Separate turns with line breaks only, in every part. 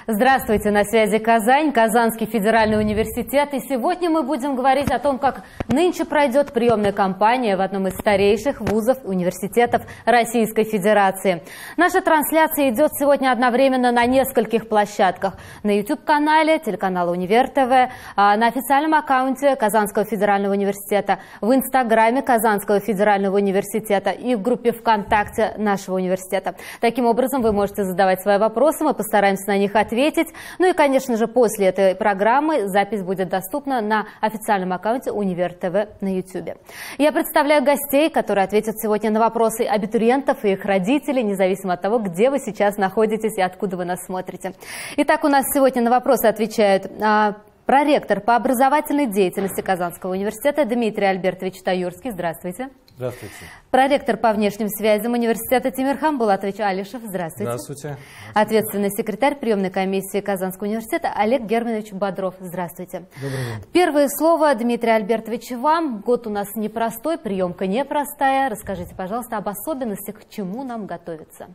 Здравствуйте, на связи Казань, Казанский федеральный университет. И сегодня мы будем говорить о том, как нынче пройдет приемная кампания в одном из старейших вузов университетов Российской Федерации. Наша трансляция идет сегодня одновременно на нескольких площадках. На YouTube-канале телеканала Универ ТВ, на официальном аккаунте Казанского федерального университета, в Инстаграме Казанского федерального университета и в группе ВКонтакте нашего университета. Таким образом, вы можете задавать свои вопросы, мы постараемся на них ответить. Ну и, конечно же, после этой программы запись будет доступна на официальном аккаунте Универ ТВ на YouTube. Я представляю гостей, которые ответят сегодня на вопросы абитуриентов и их родителей, независимо от того, где вы сейчас находитесь и откуда вы нас смотрите. Итак, у нас сегодня на вопросы отвечают проректор по образовательной деятельности Казанского университета Дмитрий Альбертович Таюрский. Здравствуйте.
Здравствуйте.
Проректор по внешним связям университета Тимирхан Булатович Алишев. Здравствуйте.
Здравствуйте.
Ответственный секретарь приемной комиссии Казанского университета Олег Германович Бодров. Здравствуйте.
Добрый день.
Первое слово, Дмитрий Альбертович, вам. Год у нас непростой, приемка непростая. Расскажите, пожалуйста, об особенностях, к чему нам готовиться.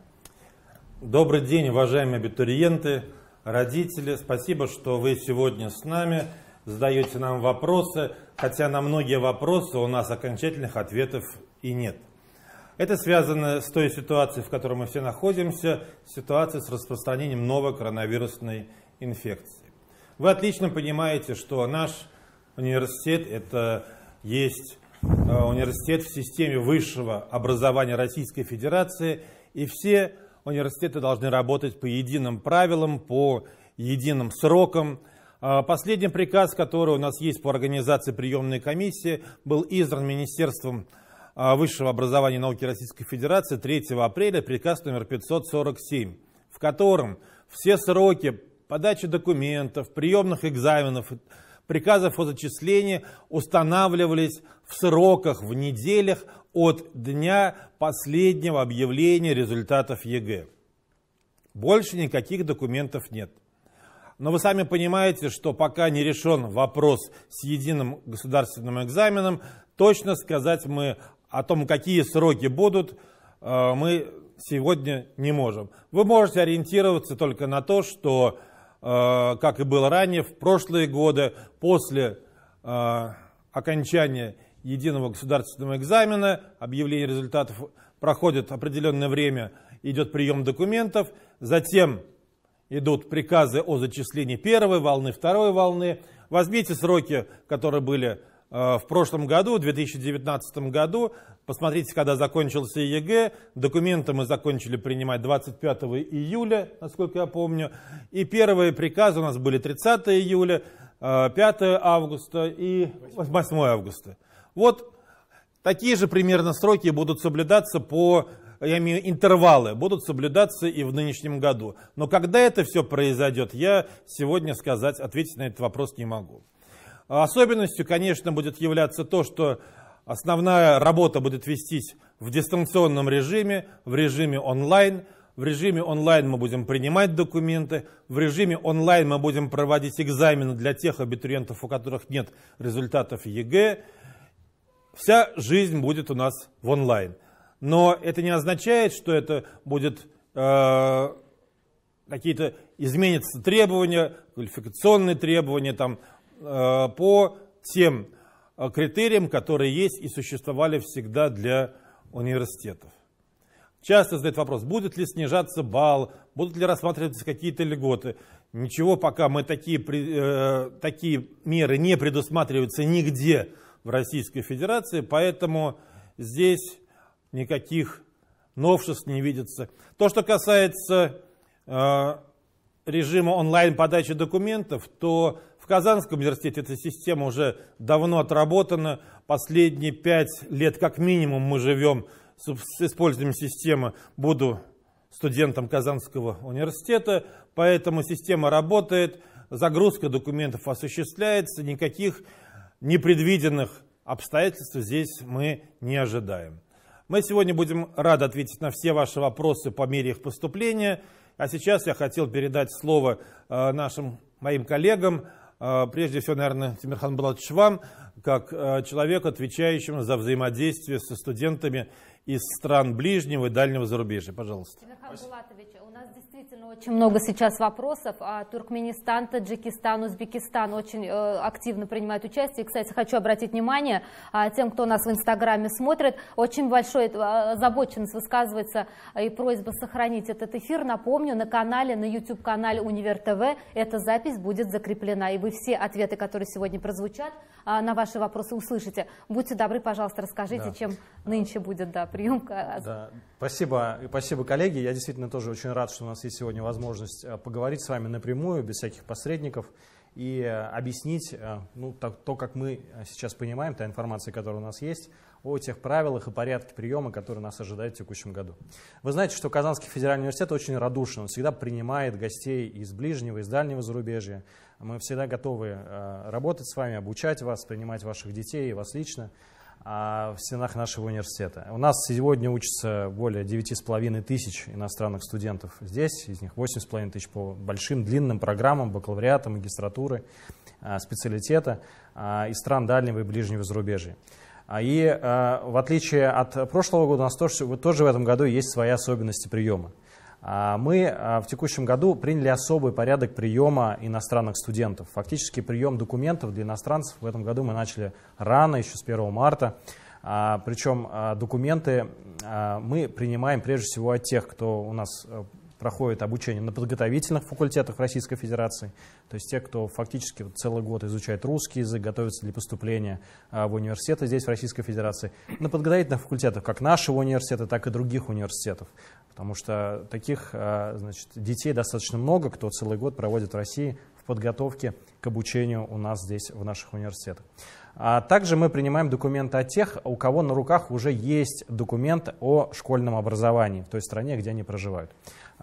Добрый день, уважаемые абитуриенты, родители. Спасибо, что вы сегодня с нами, задаете нам вопросы, хотя на многие вопросы у нас окончательных ответов и нет. Это связано с той ситуацией, в которой мы все находимся, ситуацией с распространением новой коронавирусной инфекции. Вы отлично понимаете, что наш университет – это есть университет в системе высшего образования Российской Федерации, и все университеты должны работать по единым правилам, по единым срокам. Последний приказ, который у нас есть по организации приемной комиссии, был издан Министерством высшего образования и науки Российской Федерации 3 апреля, приказ номер 547, в котором все сроки подачи документов, приемных экзаменов, приказов о зачислении устанавливались в сроках, в неделях от дня последнего объявления результатов ЕГЭ. Больше никаких документов нет. Но вы сами понимаете, что пока не решен вопрос с единым государственным экзаменом, точно сказать мы о том, какие сроки будут, мы сегодня не можем. Вы можете ориентироваться только на то, что, как и было ранее, в прошлые годы, после окончания единого государственного экзамена, объявление результатов, проходит определенное время, идет прием документов, затем идут приказы о зачислении первой волны, второй волны. Возьмите сроки, которые были в прошлом году, в 2019 году, посмотрите, когда закончился ЕГЭ, документы мы закончили принимать 25 июля, насколько я помню, и первые приказы у нас были 30 июля, 5 августа и 8 августа. Вот такие же примерно сроки будут соблюдаться я имею интервалы, будут соблюдаться и в нынешнем году. Но когда это все произойдет, я сегодня ответить на этот вопрос не могу. Особенностью, конечно, будет являться то, что основная работа будет вестись в дистанционном режиме, в режиме онлайн. В режиме онлайн мы будем принимать документы, в режиме онлайн мы будем проводить экзамены для тех абитуриентов, у которых нет результатов ЕГЭ. Вся жизнь будет у нас в онлайн. Но это не означает, что это будет какие-то изменятся требования, квалификационные требования по тем критериям, которые есть и существовали всегда для университетов. Часто задают вопрос, будет ли снижаться балл, будут ли рассматриваться какие-то льготы. Ничего пока такие меры не предусматриваются нигде в Российской Федерации, поэтому здесь никаких новшеств не видится. То, что касается режима онлайн-подачи документов, то в Казанском университете эта система уже давно отработана. Последние 5 лет как минимум мы живем с использованием системы. Буду студентом Казанского университета, поэтому система работает, загрузка документов осуществляется, никаких непредвиденных обстоятельств здесь мы не ожидаем. Мы сегодня будем рады ответить на все ваши вопросы по мере их поступления. А сейчас я хотел передать слово моим коллегам. Прежде всего, наверное, Тимирхан Булатович, вам. как человеку, отвечающему за взаимодействие со студентами из стран ближнего и дальнего зарубежья. Пожалуйста.
У нас действительно очень много сейчас вопросов. Туркменистан, Таджикистан, Узбекистан очень активно принимают участие. И, кстати, хочу обратить внимание тем, кто нас в Инстаграме смотрит, очень большой озабоченность высказывается и просьба сохранить этот эфир. Напомню, на канале, на YouTube-канале Универ ТВ эта запись будет закреплена. И вы все ответы, которые сегодня прозвучат, на ваши вопросы услышите. Будьте добры, пожалуйста, расскажите, чем нынче будет приемка.
Да. Спасибо, коллеги. Я действительно тоже очень рад, что у нас есть сегодня возможность поговорить с вами напрямую, без всяких посредников, и объяснить то, как мы сейчас понимаем, та информация, которая у нас есть, о тех правилах и порядке приема, которые нас ожидают в текущем году. Вы знаете, что Казанский федеральный университет очень радушен, он всегда принимает гостей из ближнего, из дальнего зарубежья. Мы всегда готовы работать с вами, обучать вас, принимать ваших детей и вас лично в стенах нашего университета. У нас сегодня учатся более 9,5 тысяч иностранных студентов здесь, из них 8,5 тысяч по большим длинным программам, бакалавриата, магистратуры, специалитета из стран дальнего и ближнего зарубежья. И в отличие от прошлого года, у нас тоже в этом году есть свои особенности приема. Мы в текущем году приняли особый порядок приема иностранных студентов. Фактически прием документов для иностранцев в этом году мы начали рано, еще с 1 марта. Причем документы мы принимаем прежде всего от тех, кто у нас проходит обучение на подготовительных факультетах Российской Федерации, то есть те, кто фактически целый год изучает русский язык, готовится для поступления в университеты здесь, в Российской Федерации, на подготовительных факультетах как нашего университета, так и других университетов, потому что таких детей достаточно много, кто целый год проводит в России в подготовке к обучению у нас здесь, в наших университетах. А также мы принимаем документы от тех, у кого на руках уже есть документ о школьном образовании в той стране, где они проживают.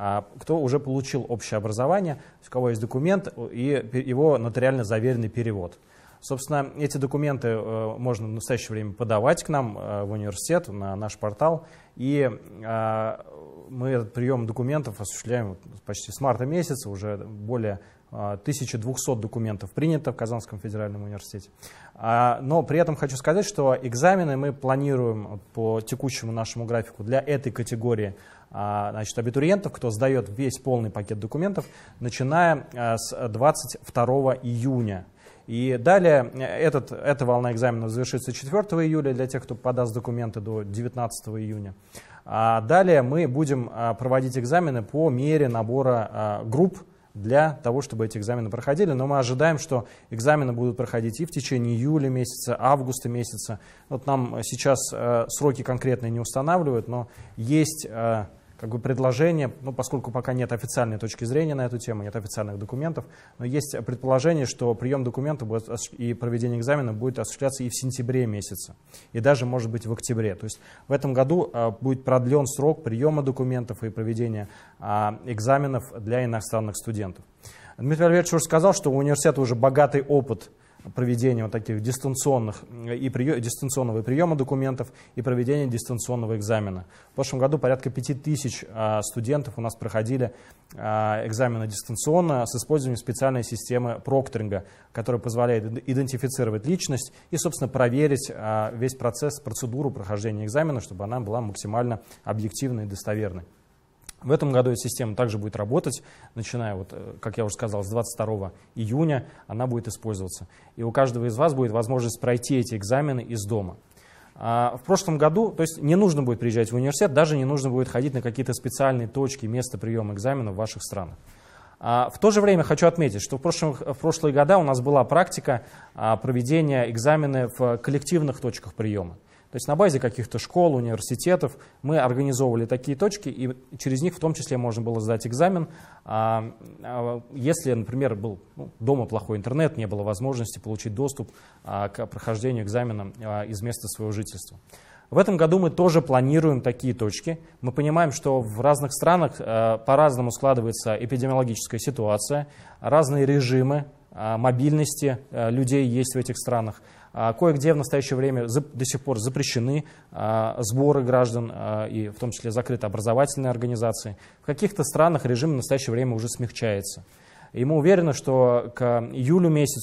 Кто уже получил общее образование, у кого есть документ и его нотариально заверенный перевод. Собственно, эти документы можно в настоящее время подавать к нам в университет, на наш портал. И мы этот прием документов осуществляем почти с марта месяца, уже более 1200 документов принято в Казанском федеральном университете. Но при этом хочу сказать, что экзамены мы планируем по текущему нашему графику для этой категории абитуриентов, кто сдает весь полный пакет документов, начиная с 22 июня. И далее эта волна экзаменов завершится 4 июля для тех, кто подаст документы до 19 июня. А далее мы будем проводить экзамены по мере набора групп для того, чтобы эти экзамены проходили. Но мы ожидаем, что экзамены будут проходить и в течение июля месяца, августа месяца. Вот нам сейчас сроки конкретные не устанавливают, но есть предложение, поскольку пока нет официальной точки зрения на эту тему, нет официальных документов, но есть предположение, что прием документов и проведение экзамена будет осуществляться и в сентябре месяце, и даже, может быть, в октябре. То есть в этом году будет продлен срок приема документов и проведения экзаменов для иностранных студентов. Дмитрий Валерьевич уже сказал, что у университета уже богатый опыт проведения вот таких дистанционного приема документов и проведения дистанционного экзамена. В прошлом году порядка 5000 студентов у нас проходили экзамены дистанционно с использованием специальной системы прокторинга, которая позволяет идентифицировать личность и, собственно, проверить весь процесс, процедуру прохождения экзамена, чтобы она была максимально объективной и достоверной. В этом году эта система также будет работать, начиная, как я уже сказал, с 22 июня она будет использоваться. И у каждого из вас будет возможность пройти эти экзамены из дома. В прошлом году, то есть не нужно будет приезжать в университет, даже не нужно будет ходить на какие-то специальные точки, места приема экзамена в ваших странах. В то же время хочу отметить, что в прошлые года у нас была практика проведения экзамена в коллективных точках приема. То есть на базе каких-то школ, университетов мы организовывали такие точки, и через них в том числе можно было сдать экзамен. Если, например, был дома плохой интернет, не было возможности получить доступ к прохождению экзамена из места своего жительства. В этом году мы тоже планируем такие точки. Мы понимаем, что в разных странах по-разному складывается эпидемиологическая ситуация, разные режимы мобильности людей есть в этих странах. Кое-где в настоящее время до сих пор запрещены сборы граждан, и в том числе закрыты образовательные организации. В каких-то странах режим в настоящее время уже смягчается. И мы уверены, что к июлю месяцу,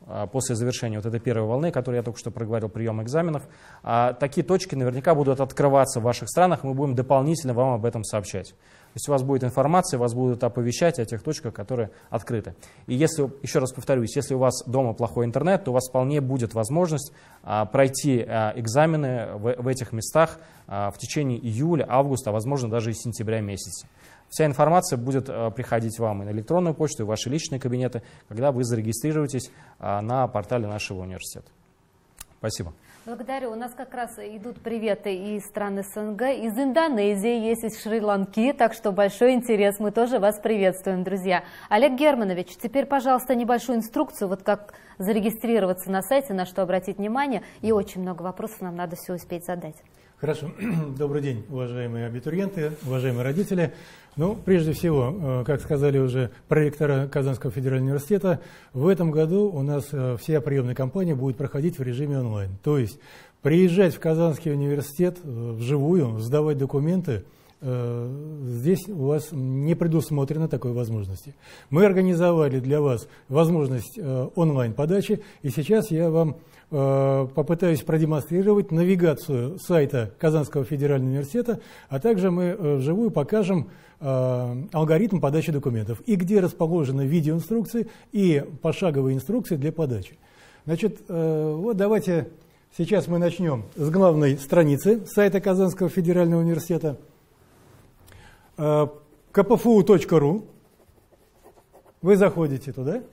после завершения вот этой первой волны, которую я только что проговорил, прием экзаменов, такие точки наверняка будут открываться в ваших странах, мы будем дополнительно вам об этом сообщать. То есть у вас будет информация, вас будут оповещать о тех точках, которые открыты. И если, еще раз повторюсь, если у вас дома плохой интернет, то у вас вполне будет возможность пройти экзамены в этих местах в течение июля, августа, а возможно даже и сентября месяца. Вся информация будет приходить вам и на электронную почту, и в ваши личные кабинеты, когда вы зарегистрируетесь на портале нашего университета. Спасибо.
Благодарю. У нас как раз идут приветы из стран СНГ, из Индонезии, есть из Шри-Ланки, так что большой интерес. Мы тоже вас приветствуем, друзья. Олег Германович, теперь, пожалуйста, небольшую инструкцию, вот как зарегистрироваться на сайте, на что обратить внимание. И очень много вопросов нам надо все успеть задать.
Хорошо. Добрый день, уважаемые абитуриенты, уважаемые родители. Ну, прежде всего, как сказали уже проректора Казанского федерального университета, в этом году у нас вся приемная кампания будет проходить в режиме онлайн. То есть приезжать в Казанский университет вживую, сдавать документы, здесь у вас не предусмотрено такой возможности. Мы организовали для вас возможность онлайн-подачи, и сейчас я вам попытаюсь продемонстрировать навигацию сайта Казанского федерального университета, а также мы вживую покажем алгоритм подачи документов и где расположены видеоинструкции и пошаговые инструкции для подачи. Значит, вот давайте сейчас мы начнем с главной страницы сайта Казанского федерального университета. kpfu.ru. Вы заходите туда.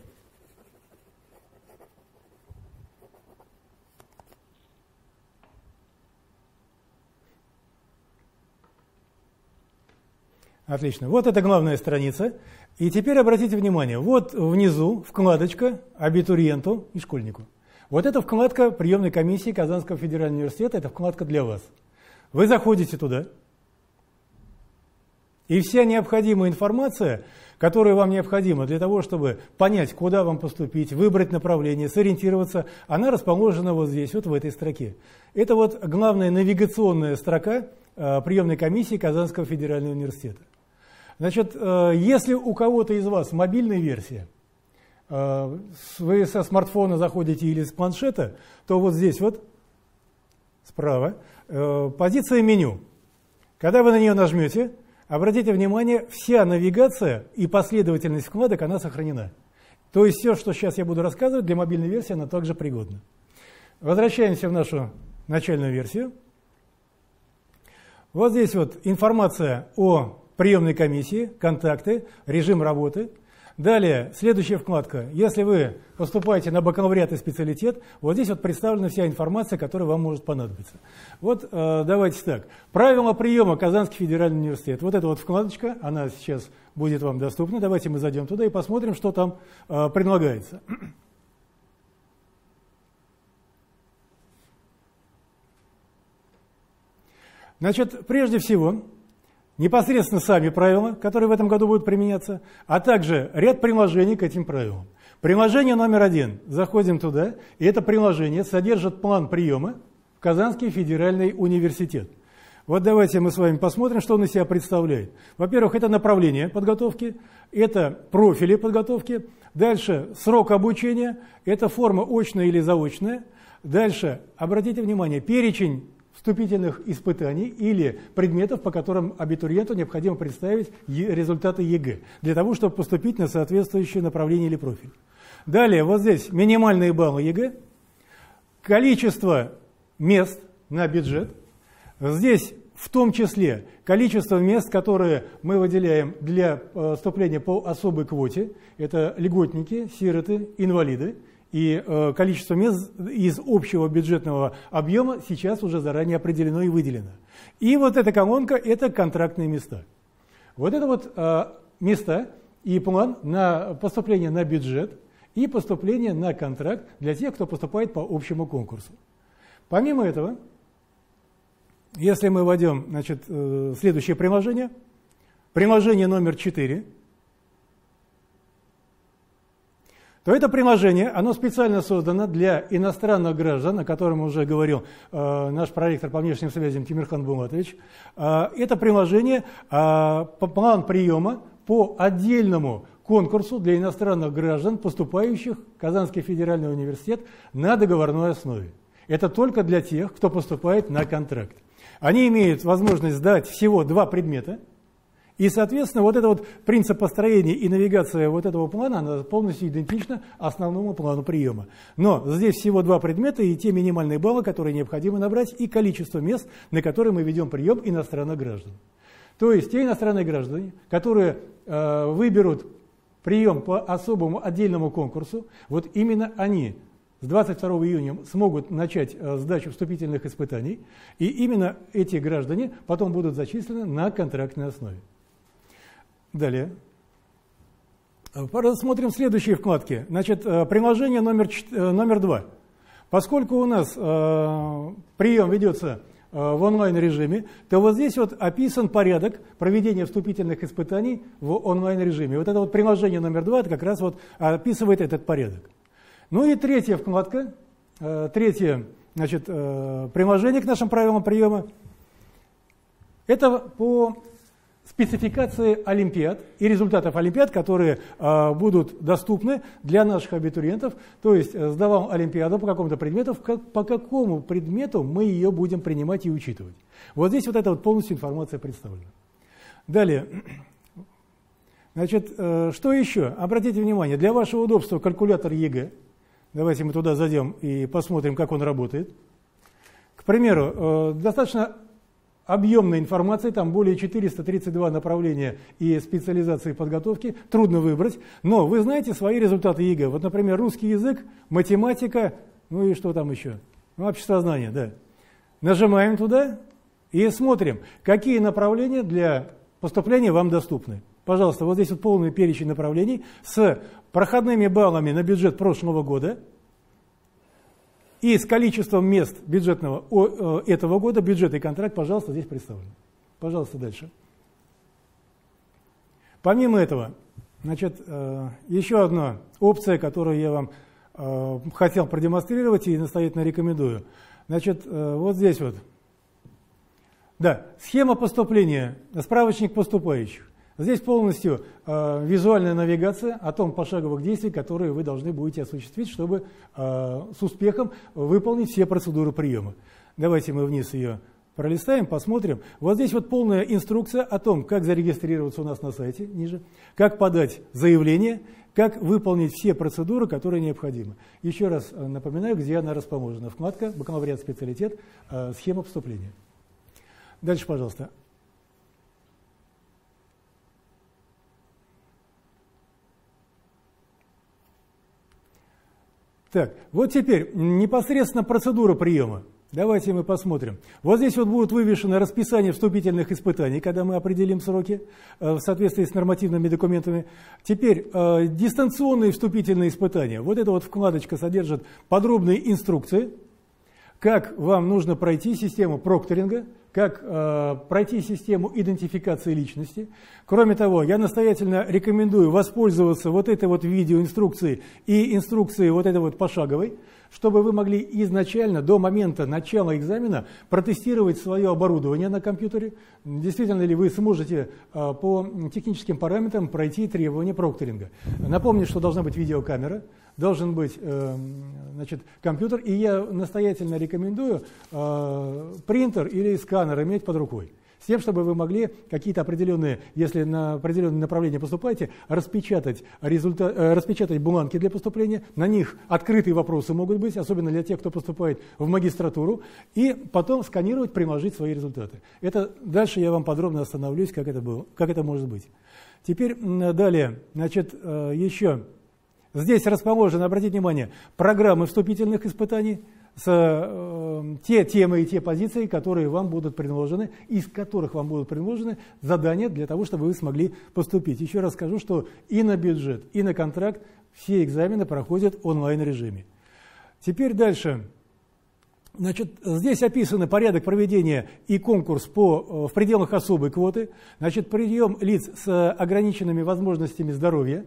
Отлично. Вот это главная страница. И теперь обратите внимание, вот внизу вкладочка абитуриенту и школьнику. Вот эта вкладка приемной комиссии Казанского федерального университета, это вкладка для вас. Вы заходите туда. И вся необходимая информация, которая вам необходима для того, чтобы понять, куда вам поступить, выбрать направление, сориентироваться, она расположена вот здесь, вот в этой строке. Это вот главная навигационная строка приемной комиссии Казанского федерального университета. Значит, если у кого-то из вас мобильная версия, вы со смартфона заходите или с планшета, то вот здесь вот справа позиция меню. Когда вы на нее нажмете, обратите внимание, вся навигация и последовательность вкладок, она сохранена. То есть все, что сейчас я буду рассказывать, для мобильной версии, она также пригодна. Возвращаемся в нашу начальную версию. Вот здесь вот информация о приемной комиссии, контакты, режим работы. Далее, следующая вкладка. Если вы поступаете на бакалавриат и специалитет, вот здесь вот представлена вся информация, которая вам может понадобиться. Вот давайте так. Правила приема Казанский федеральный университет. Вот эта вот вкладочка, она сейчас будет вам доступна. Давайте мы зайдем туда и посмотрим, что там предлагается. Значит, прежде всего, непосредственно сами правила, которые в этом году будут применяться, а также ряд приложений к этим правилам. Приложение номер 1. Заходим туда, и это приложение содержит план приема в Казанский федеральный университет. Вот давайте мы с вами посмотрим, что он из себя представляет. Во-первых, это направление подготовки, это профили подготовки, дальше срок обучения, это форма очная или заочная, дальше, обратите внимание, перечень вступительных испытаний или предметов, по которым абитуриенту необходимо представить результаты ЕГЭ, для того, чтобы поступить на соответствующее направление или профиль. Далее, вот здесь минимальные баллы ЕГЭ, количество мест на бюджет, здесь в том числе количество мест, которые мы выделяем для поступления по особой квоте, это льготники, сироты, инвалиды. И количество мест из общего бюджетного объема сейчас уже заранее определено и выделено. И вот эта колонка – это контрактные места. Вот это вот места и план на поступление на бюджет и поступление на контракт для тех, кто поступает по общему конкурсу. Помимо этого, если мы вводим, значит, следующее приложение, приложение номер 4, то это приложение, оно специально создано для иностранных граждан, о котором уже говорил наш проректор по внешним связям Тимирхан Булатович. Это приложение, план приема по отдельному конкурсу для иностранных граждан, поступающих в Казанский федеральный университет на договорной основе. Это только для тех, кто поступает на контракт. Они имеют возможность сдать всего 2 предмета. И, соответственно, вот этот вот принцип построения и навигация вот этого плана, она полностью идентична основному плану приема. Но здесь всего 2 предмета и те минимальные баллы, которые необходимо набрать, и количество мест, на которые мы ведем прием иностранных граждан. То есть те иностранные граждане, которые выберут прием по особому отдельному конкурсу, вот именно они с 22 июня смогут начать сдачу вступительных испытаний, и именно эти граждане потом будут зачислены на контрактной основе. Далее. Рассмотрим следующие вкладки. Значит, приложение номер 2. Поскольку у нас прием ведется в онлайн-режиме, то вот здесь вот описан порядок проведения вступительных испытаний в онлайн-режиме. Вот это вот приложение номер 2, это как раз вот описывает этот порядок. Ну и третья вкладка, третье, значит, приложение к нашим правилам приема. Это по спецификации олимпиад и результатов олимпиад, которые будут доступны для наших абитуриентов. То есть сдавал олимпиаду по какому-то предмету, по какому предмету мы ее будем принимать и учитывать. Вот здесь вот эта вот полностью информация представлена. Далее. Значит, что еще? Обратите внимание, для вашего удобства калькулятор ЕГЭ. Давайте мы туда зайдем и посмотрим, как он работает. К примеру, достаточно объемной информации, там более 432 направления и специализации подготовки, трудно выбрать, но вы знаете свои результаты ЕГЭ. Вот, например, русский язык, математика, ну и что там еще? Ну, обществознание, да. Нажимаем туда и смотрим, какие направления для поступления вам доступны. Пожалуйста, вот здесь вот полный перечень направлений с проходными баллами на бюджет прошлого года и с количеством мест бюджетного этого года, бюджет и контракт, пожалуйста, здесь представлен. Пожалуйста, дальше. Помимо этого, значит, еще одна опция, которую я вам хотел продемонстрировать и настоятельно рекомендую. Значит, вот здесь вот. Да, схема поступления, справочник поступающих. Здесь полностью визуальная навигация о том пошаговых действий, которые вы должны будете осуществить, чтобы с успехом выполнить все процедуры приема. Давайте мы вниз ее пролистаем, посмотрим. Вот здесь вот полная инструкция о том, как зарегистрироваться у нас на сайте, ниже, как подать заявление, как выполнить все процедуры, которые необходимы. Еще раз напоминаю, где она расположена. Вкладка «Бакалавриат, специалитет», схема поступления. Дальше, пожалуйста. Так, вот теперь непосредственно процедура приема. Давайте мы посмотрим. Вот здесь вот будет вывешено расписание вступительных испытаний, когда мы определим сроки в соответствии с нормативными документами. Теперь дистанционные вступительные испытания. Вот эта вот вкладочка содержит подробные инструкции, как вам нужно пройти систему прокторинга, как пройти систему идентификации личности. Кроме того, я настоятельно рекомендую воспользоваться вот этой вот видеоинструкцией и инструкцией вот этой вот пошаговой, чтобы вы могли изначально, до момента начала экзамена, протестировать свое оборудование на компьютере. Действительно ли вы сможете по техническим параметрам пройти требования прокторинга. Напомню, что должна быть видеокамера, должен быть значит, компьютер, и я настоятельно рекомендую принтер или сканер иметь под рукой, с тем, чтобы вы могли какие-то определенные, если на определенное направление поступаете, распечатать бланки для поступления, на них открытые вопросы могут быть, особенно для тех, кто поступает в магистратуру, и потом сканировать, приложить свои результаты. Это дальше я вам подробно остановлюсь, как это может быть. Теперь далее, значит, еще здесь расположены, обратите внимание, программы вступительных испытаний, те темы и те позиции, которые вам будут предложены, из которых вам будут предложены задания для того, чтобы вы смогли поступить. Еще раз скажу, что и на бюджет, и на контракт все экзамены проходят в онлайн-режиме. Теперь дальше. Значит, здесь описан порядок проведения и конкурс в пределах особой квоты. Значит, прием лиц с ограниченными возможностями здоровья.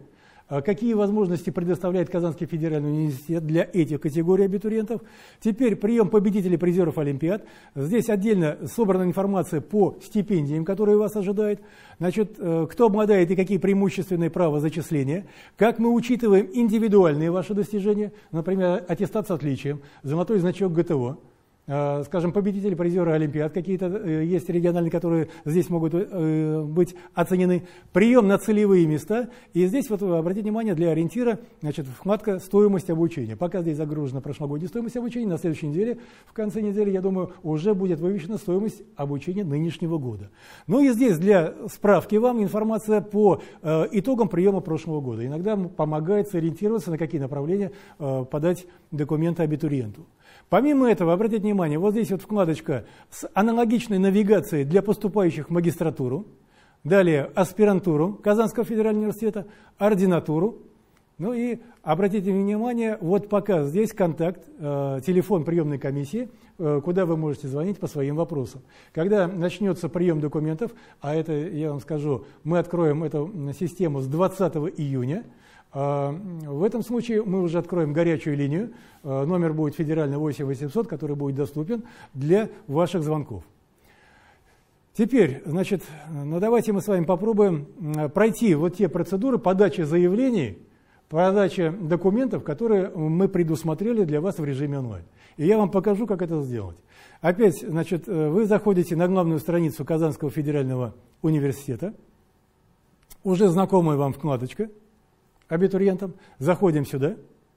какие возможности предоставляет Казанский федеральный университет для этих категорий абитуриентов. Теперь прием победителей призеров Олимпиад. Здесь отдельно собрана информация по стипендиям, которые вас ожидают. Значит, кто обладает и какие преимущественные права зачисления. Как мы учитываем индивидуальные ваши достижения, например, аттестат с отличием, золотой значок ГТО. Скажем, победители, призеры Олимпиад какие-то есть региональные, которые здесь могут быть оценены. Прием на целевые места. И здесь, вот, обратите внимание, для ориентира, значит, вкладка «Стоимость обучения». Пока здесь загружена прошлогодняя стоимость обучения, на следующей неделе, в конце недели, я думаю, уже будет вывешена стоимость обучения нынешнего года. Ну и здесь для справки вам информация по итогам приема прошлого года. Иногда помогает сориентироваться, на какие направления подать документы абитуриенту. Помимо этого, обратите внимание, вот здесь вот вкладочка с аналогичной навигацией для поступающих в магистратуру, далее аспирантуру Казанского федерального университета, ординатуру. Ну и обратите внимание, вот пока здесь контакт, телефон приемной комиссии, куда вы можете звонить по своим вопросам. Когда начнется прием документов, а это, я вам скажу, мы откроем эту систему с 20 июня, в этом случае мы уже откроем горячую линию, номер будет федеральный 8800, который будет доступен для ваших звонков. Теперь, значит, ну давайте мы с вами попробуем пройти вот те процедуры подачи заявлений, подачи документов, которые мы предусмотрели для вас в режиме онлайн. И я вам покажу, как это сделать. Опять, значит, вы заходите на главную страницу Казанского федерального университета, уже знакомая вам вкладочка абитуриентам, заходим сюда.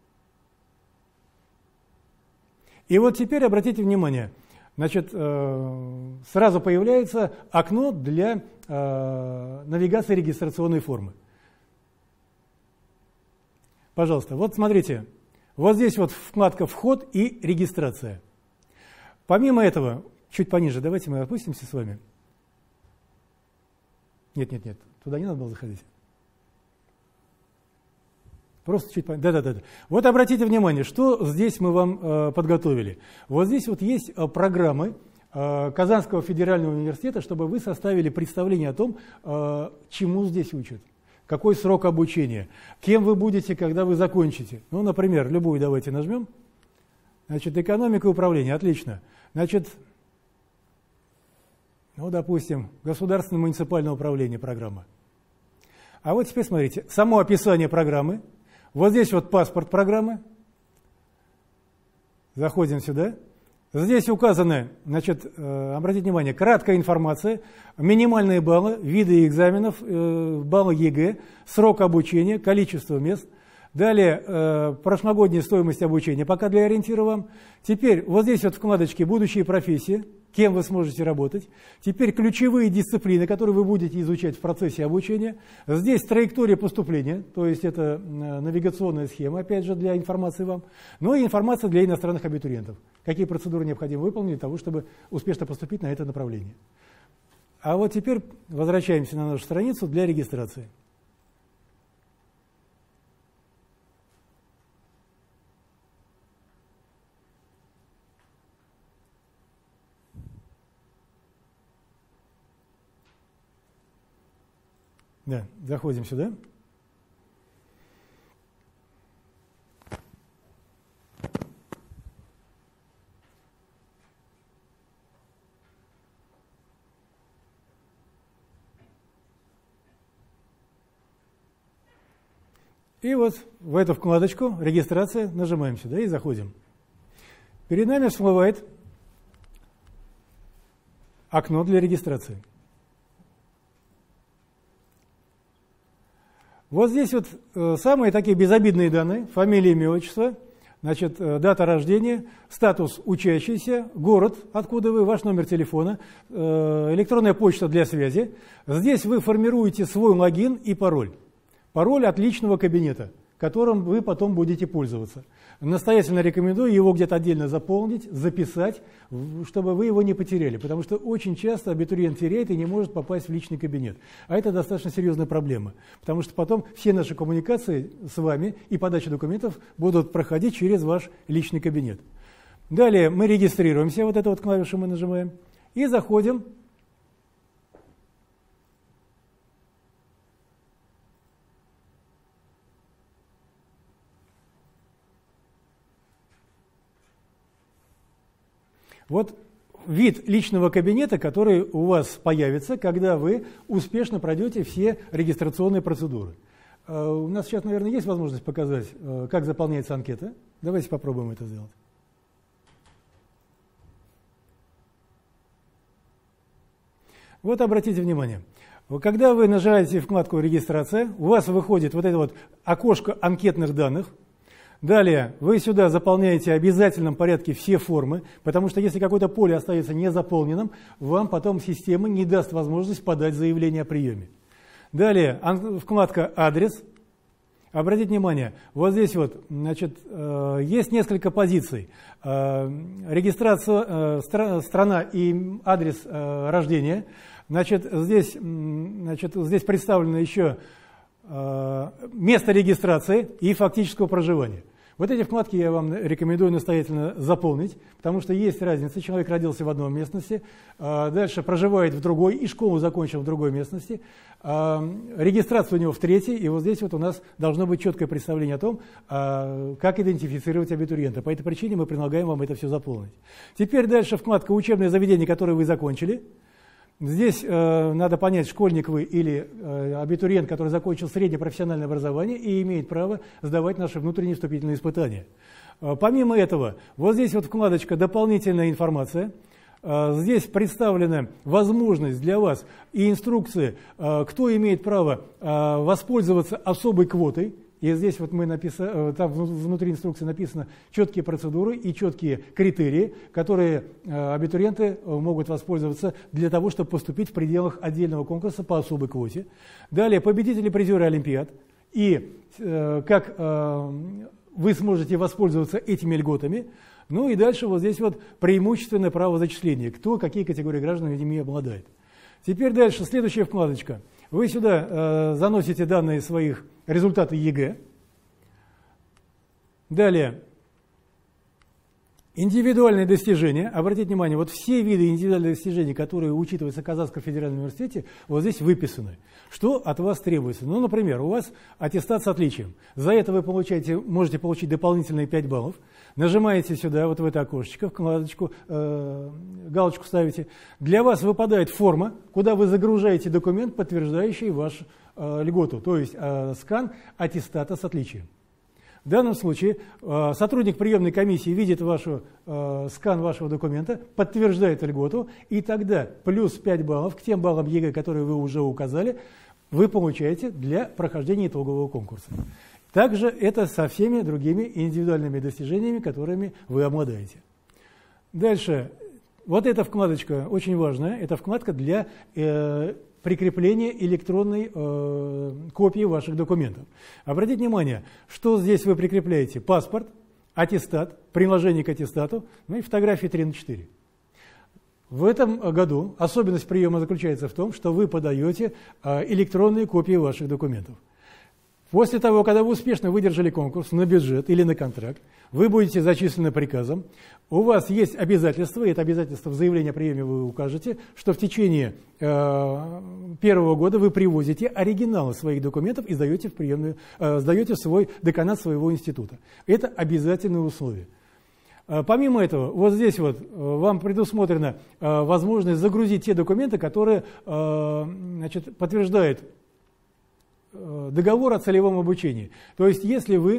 И вот теперь обратите внимание, значит, сразу появляется окно для навигации регистрационной формы. Пожалуйста, вот смотрите, вот здесь вот вкладка «Вход» и «Регистрация». Помимо этого, чуть пониже, давайте мы опустимся с вами. Нет, туда не надо было заходить. Просто чуть пониже. Да. Вот обратите внимание, что здесь мы вам подготовили. Вот здесь вот есть программы Казанского федерального университета, чтобы вы составили представление о том, чему здесь учат. Какой срок обучения, кем вы будете, когда вы закончите. Ну, например, любую давайте нажмем. Значит, экономика и управление, отлично. Значит, ну, допустим, государственное муниципальное управление программа. А вот теперь смотрите, само описание программы. Вот здесь вот паспорт программы. Заходим сюда. Здесь указаны, значит, обратите внимание, краткая информация, минимальные баллы, виды экзаменов, баллы ЕГЭ, срок обучения, количество мест. Далее прошлогодняя стоимость обучения, пока для ориентира вам. Теперь вот здесь вот вкладочки «Будущие профессии», кем вы сможете работать. Теперь ключевые дисциплины, которые вы будете изучать в процессе обучения. Здесь траектория поступления, то есть это навигационная схема, опять же, для информации вам. Ну и информация для иностранных абитуриентов. Какие процедуры необходимо выполнить для того, чтобы успешно поступить на это направление. А вот теперь возвращаемся на нашу страницу для регистрации. Да, заходим сюда. И вот в эту вкладочку «Регистрация» нажимаем сюда и заходим. Перед нами всплывает окно для регистрации. Вот здесь вот самые такие безобидные данные: фамилия, имя, отчество, значит, дата рождения, статус учащийся, город, откуда вы, ваш номер телефона, электронная почта для связи. Здесь вы формируете свой логин и пароль. Пароль от личного кабинета, которым вы потом будете пользоваться. Настоятельно рекомендую его где-то отдельно заполнить, записать, чтобы вы его не потеряли, потому что очень часто абитуриент теряет и не может попасть в личный кабинет. А это достаточно серьезная проблема, потому что потом все наши коммуникации с вами и подача документов будут проходить через ваш личный кабинет. Далее мы регистрируемся, вот эту вот клавишу мы нажимаем, и заходим. Вот вид личного кабинета, который у вас появится, когда вы успешно пройдете все регистрационные процедуры. У нас сейчас, наверное, есть возможность показать, как заполняется анкета. Давайте попробуем это сделать. Вот обратите внимание, когда вы нажимаете вкладку «Регистрация», у вас выходит вот это вот окошко анкетных данных. Далее вы сюда заполняете в обязательном порядке все формы, потому что если какое-то поле остается незаполненным, вам потом система не даст возможность подать заявление о приеме. Далее вкладка «Адрес». Обратите внимание, вот здесь вот, значит, есть несколько позиций. Регистрация, страна и адрес рождения. Значит, здесь представлено еще место регистрации и фактического проживания. Вот эти вкладки я вам рекомендую настоятельно заполнить, потому что есть разница. Человек родился в одной местности, дальше проживает в другой и школу закончил в другой местности, регистрация у него в третьей, и вот здесь вот у нас должно быть четкое представление о том, как идентифицировать абитуриента. По этой причине мы предлагаем вам это все заполнить. Теперь дальше вкладка «Учебное заведение», которое вы закончили. Здесь надо понять, школьник вы или абитуриент, который закончил среднее профессиональное образование и имеет право сдавать наши внутренние вступительные испытания. Помимо этого, вот здесь вот вкладочка «Дополнительная информация». Здесь представлена возможность для вас и инструкции, кто имеет право воспользоваться особой квотой. И здесь вот мы написали, там внутри инструкции написано четкие процедуры и четкие критерии, которые абитуриенты могут воспользоваться для того, чтобы поступить в пределах отдельного конкурса по особой квоте. Далее победители, призеры Олимпиад. И как вы сможете воспользоваться этими льготами. Ну и дальше вот здесь вот преимущественное право зачисления. Кто, какие категории граждан ими обладает. Теперь дальше следующая вкладочка. Вы сюда заносите данные своих результатов ЕГЭ. Далее, индивидуальные достижения. Обратите внимание, вот все виды индивидуальных достижений, которые учитываются в Казанском федеральном университете, вот здесь выписаны. Что от вас требуется? Ну, например, у вас аттестат с отличием. За это вы можете получить дополнительные 5 баллов. Нажимаете сюда, вот в это окошечко, вкладочку, галочку ставите. Для вас выпадает форма, куда вы загружаете документ, подтверждающий вашу льготу, то есть скан аттестата с отличием. В данном случае сотрудник приемной комиссии видит скан вашего документа, подтверждает льготу, и тогда плюс 5 баллов к тем баллам ЕГЭ, которые вы уже указали, вы получаете для прохождения итогового конкурса. Также это со всеми другими индивидуальными достижениями, которыми вы обладаете. Дальше. Вот эта вкладочка очень важная. Это вкладка для прикрепления электронной копии ваших документов. Обратите внимание, что здесь вы прикрепляете: паспорт, аттестат, приложение к аттестату, ну и фотографии 3×4. В этом году особенность приема заключается в том, что вы подаете электронные копии ваших документов. После того, когда вы успешно выдержали конкурс на бюджет или на контракт, вы будете зачислены приказом. У вас есть обязательство, и это обязательство в заявлении о приеме вы укажете, что в течение первого года вы привозите оригиналы своих документов и сдаете в свой деканат своего института. Это обязательное условие. Помимо этого, вот здесь вот вам предусмотрена возможность загрузить те документы, которые подтверждают договор о целевом обучении. То есть, если вы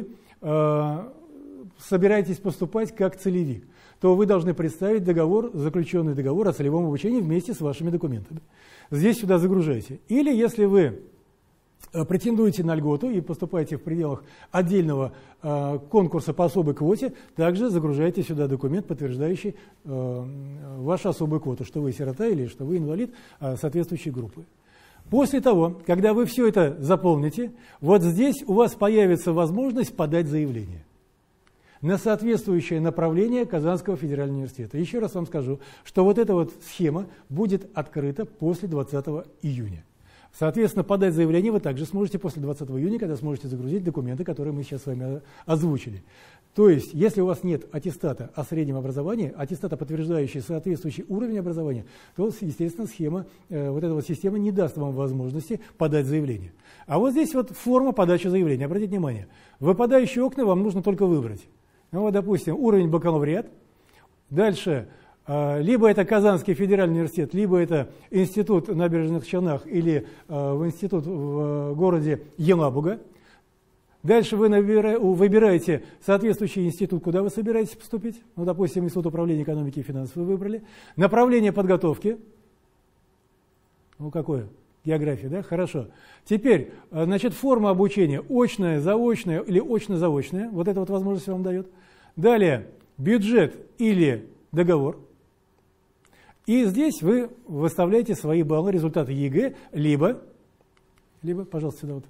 собираетесь поступать как целевик, то вы должны представить заключенный договор о целевом обучении вместе с вашими документами. Здесь сюда загружайте. Или если вы претендуете на льготу и поступаете в пределах отдельного конкурса по особой квоте, также загружайте сюда документ, подтверждающий вашу особую квоту, что вы сирота или что вы инвалид соответствующей группы. После того, когда вы все это заполните, вот здесь у вас появится возможность подать заявление на соответствующее направление Казанского федерального университета. Еще раз вам скажу, что вот эта вот схема будет открыта после 20 июня. Соответственно, подать заявление вы также сможете после 20 июня, когда сможете загрузить документы, которые мы сейчас с вами озвучили. То есть, если у вас нет аттестата о среднем образовании, аттестата, подтверждающий соответствующий уровень образования, то, естественно, вот эта вот система не даст вам возможности подать заявление. А вот здесь вот форма подачи заявления. Обратите внимание, выпадающие окна вам нужно только выбрать. Ну, вот, допустим, уровень бакалавриат, дальше Либо это Казанский федеральный университет, либо это институт в Набережных Челнах или в институт в городе Елабуга. Дальше вы выбираете соответствующий институт, куда вы собираетесь поступить. Ну, допустим, Институт управления экономики и финансов вы выбрали. Направление подготовки. Ну, какое? География, да? Хорошо. Теперь, значит, форма обучения. Очная, заочная или очно-заочная. Вот эта вот возможность вам дает. Далее, бюджет или договор. И здесь вы выставляете свои баллы, результаты ЕГЭ, либо, пожалуйста, сюда вот.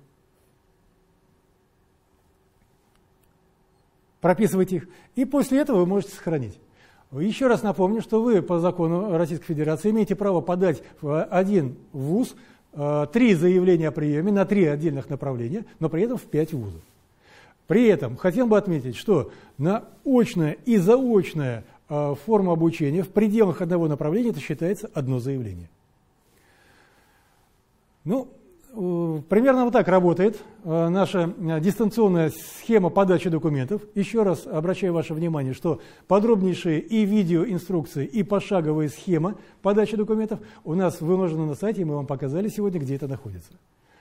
Прописывайте их. И после этого вы можете сохранить. Еще раз напомню, что вы по закону Российской Федерации имеете право подать в один вуз 3 заявления о приеме на 3 отдельных направления, но при этом в 5 вузов. При этом хотел бы отметить, что на очная и заочная форма обучения в пределах одного направления это считается одно заявление. Ну, примерно вот так работает наша дистанционная схема подачи документов. Еще раз обращаю ваше внимание, что подробнейшие и видеоинструкции, и пошаговая схема подачи документов у нас выложены на сайте, и мы вам показали сегодня, где это находится.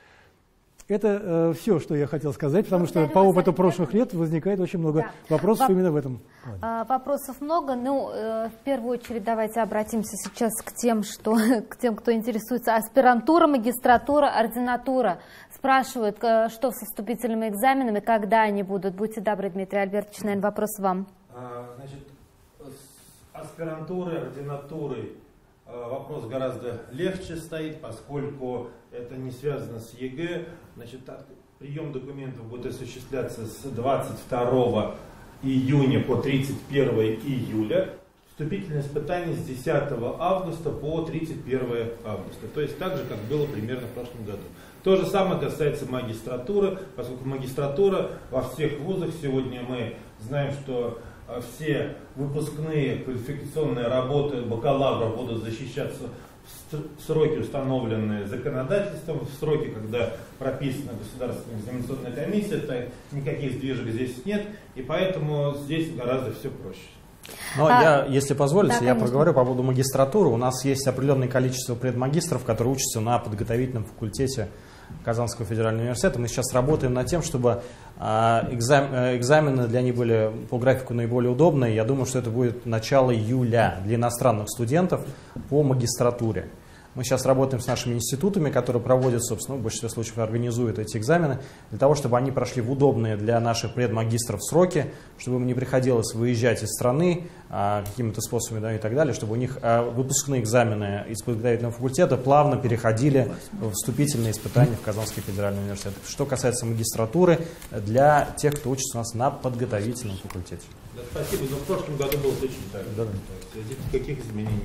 Это все, что я хотел сказать, потому что по опыту прошлых лет возникает очень много вопросов именно в этом плане.
Вопросов много. Ну, в первую очередь давайте обратимся сейчас к тем, кто интересуется. Аспирантура, магистратура, ординатура. Спрашивают, что со вступительными экзаменами, когда они будут. Будьте добры, Дмитрий Альбертович, наверное, вопрос вам.
Значит, с аспирантурой, ординатурой вопрос гораздо легче стоит, поскольку это не связано с ЕГЭ. Значит, прием документов будет осуществляться с 22 июня по 31 июля. Вступительные испытания с 10 августа по 31 августа. То есть так же, как было примерно в прошлом году. То же самое касается магистратуры, поскольку магистратура во всех вузах, сегодня мы знаем, что все выпускные квалификационные работы бакалавров будут защищаться в сроки, установленные законодательством, в сроки, когда прописана Государственная экзаменационная комиссия, то никаких сдвижек здесь нет, и поэтому здесь гораздо все проще.
Но если позволите, я проговорю по поводу магистратуры. У нас есть определенное количество предмагистров, которые учатся на подготовительном факультете Казанского федерального университета. Мы сейчас работаем над тем, чтобы экзамены для них были по графику наиболее удобные. Я думаю, что это будет начало июля для иностранных студентов по магистратуре. Мы сейчас работаем с нашими институтами, которые проводят, собственно, в большинстве случаев организуют эти экзамены, для того, чтобы они прошли в удобные для наших предмагистров сроки, чтобы им не приходилось выезжать из страны какими-то способами, да, и так далее, чтобы у них выпускные экзамены из подготовительного факультета плавно переходили в вступительные испытания в Казанский федеральный университет. Что касается магистратуры, для тех, кто учится у нас на подготовительном факультете.
Да, спасибо, но в прошлом году было точно так же. Да. Никаких изменений.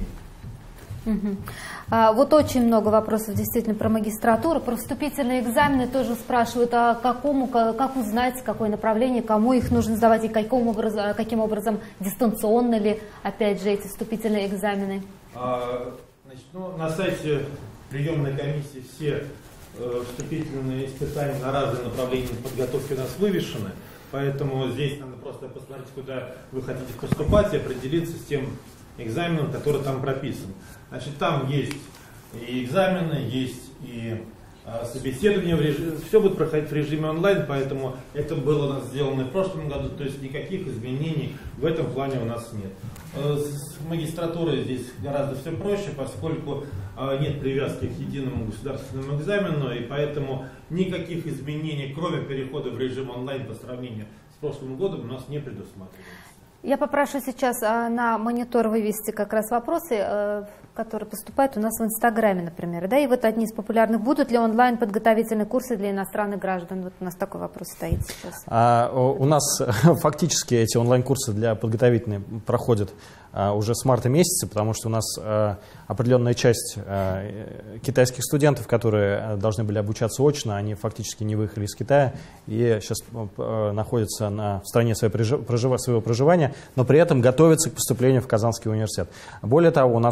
Вот очень много вопросов действительно про магистратуру, про вступительные экзамены тоже спрашивают, как узнать, какое направление, кому их нужно сдавать и каким образом дистанционно ли, опять же, эти вступительные экзамены.
Значит, на сайте приемной комиссии все вступительные испытания на разные направления подготовки у нас вывешены, поэтому здесь надо просто посмотреть, куда вы хотите поступать и определиться с тем экзаменом, который там прописан. Значит, там есть и экзамены, есть и собеседование, все будет проходить в режиме онлайн, поэтому это было у нас сделано и в прошлом году, то есть никаких изменений в этом плане у нас нет. С магистратурой здесь гораздо все проще, поскольку нет привязки к единому государственному экзамену, и поэтому никаких изменений, кроме перехода в режим онлайн по сравнению с прошлым годом, у нас не предусматривается.
Я попрошу сейчас на монитор вывести как раз вопросы, которые поступают у нас в Инстаграме, например. Да? И вот одни из популярных. Будут ли онлайн подготовительные курсы для иностранных граждан? Вот у нас такой вопрос стоит сейчас.
У нас фактически эти онлайн-курсы для подготовительные проходят уже с марта месяца, потому что у нас определенная часть китайских студентов, которые должны были обучаться очно, они фактически не выехали из Китая и сейчас находятся в стране своего проживания, но при этом готовятся к поступлению в Казанский университет. Более того, у нас в ряде городов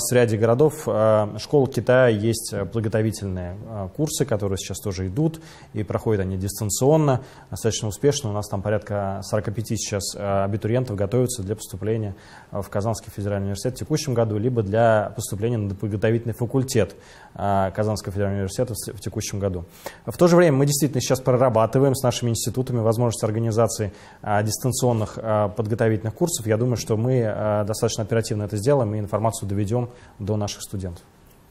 городов школ Китая есть подготовительные курсы, которые сейчас тоже идут, и проходят они дистанционно, достаточно успешно. У нас там порядка 45 сейчас абитуриентов готовятся для поступления в Казанский федеральный университет в текущем году, либо для поступления на подготовительный факультет Казанского федерального университета в текущем году. В то же время мы действительно сейчас прорабатываем с нашими институтами возможность организации дистанционных подготовительных курсов. Я думаю, что мы достаточно оперативно это сделаем и информацию доведем до наших студентов.